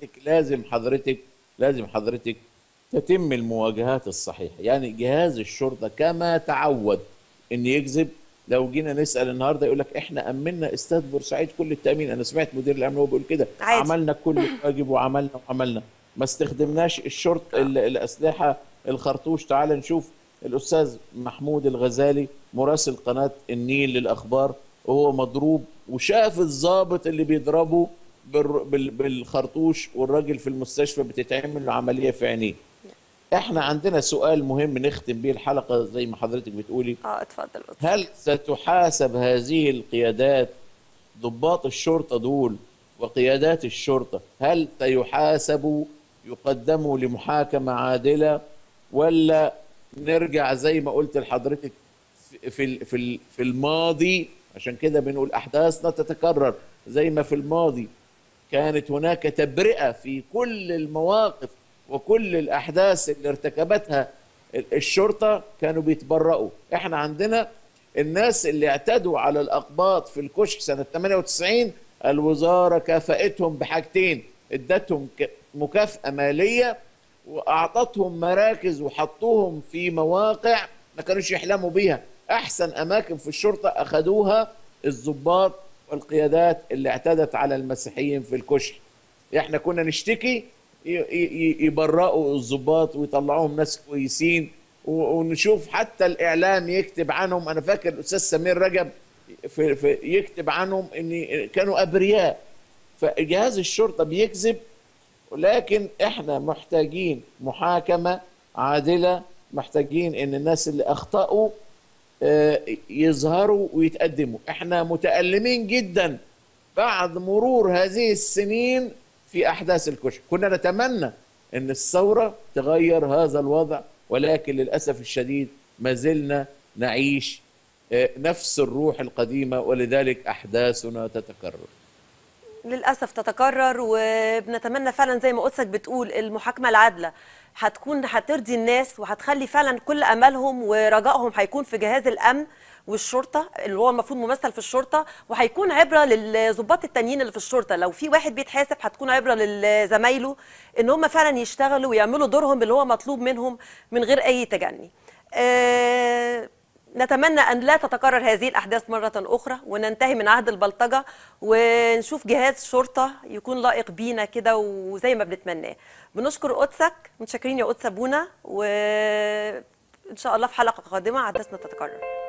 لازم حضرتك تتم المواجهات الصحيحه، يعني جهاز الشرطه كما تعود ان يكذب. لو جينا نسال النهارده يقول لك احنا امنا استاد بورسعيد كل التامين، انا سمعت مدير الامن هو بيقول كده، عملنا كل واجب وعملنا ما استخدمناش الاسلحه الخرطوش. تعال نشوف الاستاذ محمود الغزالي مراسل قناه النيل للاخبار وهو مضروب، وشاف الضابط اللي بيضربه بالخرطوش والراجل في المستشفى بتتعمل له عمليه في عينيه. احنا عندنا سؤال مهم نختم بيه الحلقه زي ما حضرتك بتقولي. اتفضل. هل ستحاسب هذه القيادات، ضباط الشرطه دول وقيادات الشرطه، هل سيحاسبوا يقدموا لمحاكمه عادله، ولا نرجع زي ما قلت لحضرتك في الماضي؟ عشان كده بنقول احداث لا تتكرر، زي ما في الماضي كانت هناك تبرئه في كل المواقف وكل الأحداث اللي ارتكبتها الشرطة كانوا بيتبرئوا. احنا عندنا الناس اللي اعتدوا على الأقباط في الكشك سنة 98 الوزارة كافأتهم بحاجتين، ادتهم مكافأة مالية واعطتهم مراكز وحطوهم في مواقع ما كانوش يحلموا بيها. احسن اماكن في الشرطه اخذوها الضباط والقيادات اللي اعتدت على المسيحيين في الكشك. احنا كنا نشتكي يبرئوا الضباط ويطلعوهم ناس كويسين، ونشوف حتى الاعلام يكتب عنهم. انا فاكر الاستاذ سمير رجب في يكتب عنهم ان كانوا ابرياء. فجهاز الشرطه بيكذب، ولكن احنا محتاجين محاكمه عادله، محتاجين ان الناس اللي اخطاوا يظهروا ويتقدموا. احنا متألمين جدا بعد مرور هذه السنين في احداث الكشك. كنا نتمنى ان الثورة تغير هذا الوضع، ولكن للأسف الشديد ما زلنا نعيش نفس الروح القديمة، ولذلك احداثنا تتكرر للأسف تتكرر. وبنتمنى فعلا زي ما قدسك بتقول المحاكمة العادلة هترضي الناس، وهتخلي فعلا كل أملهم ورجائهم هيكون في جهاز الأمن والشرطة اللي هو المفروض ممثل في الشرطة، وهيكون عبرة للضباط التانيين اللي في الشرطة. لو في واحد بيتحاسب هتكون عبرة لزمايله ان هم فعلا يشتغلوا ويعملوا دورهم اللي هو مطلوب منهم من غير أي تجني. نتمنى أن لا تتكرر هذه الأحداث مرة أخرى، وننتهي من عهد البلطجة، ونشوف جهاز شرطة يكون لائق بينا كده وزي ما بنتمناه. بنشكر قدسك، متشكرين يا قدس أبونا، وإن شاء الله في حلقة قادمة أحداثنا تتكرر.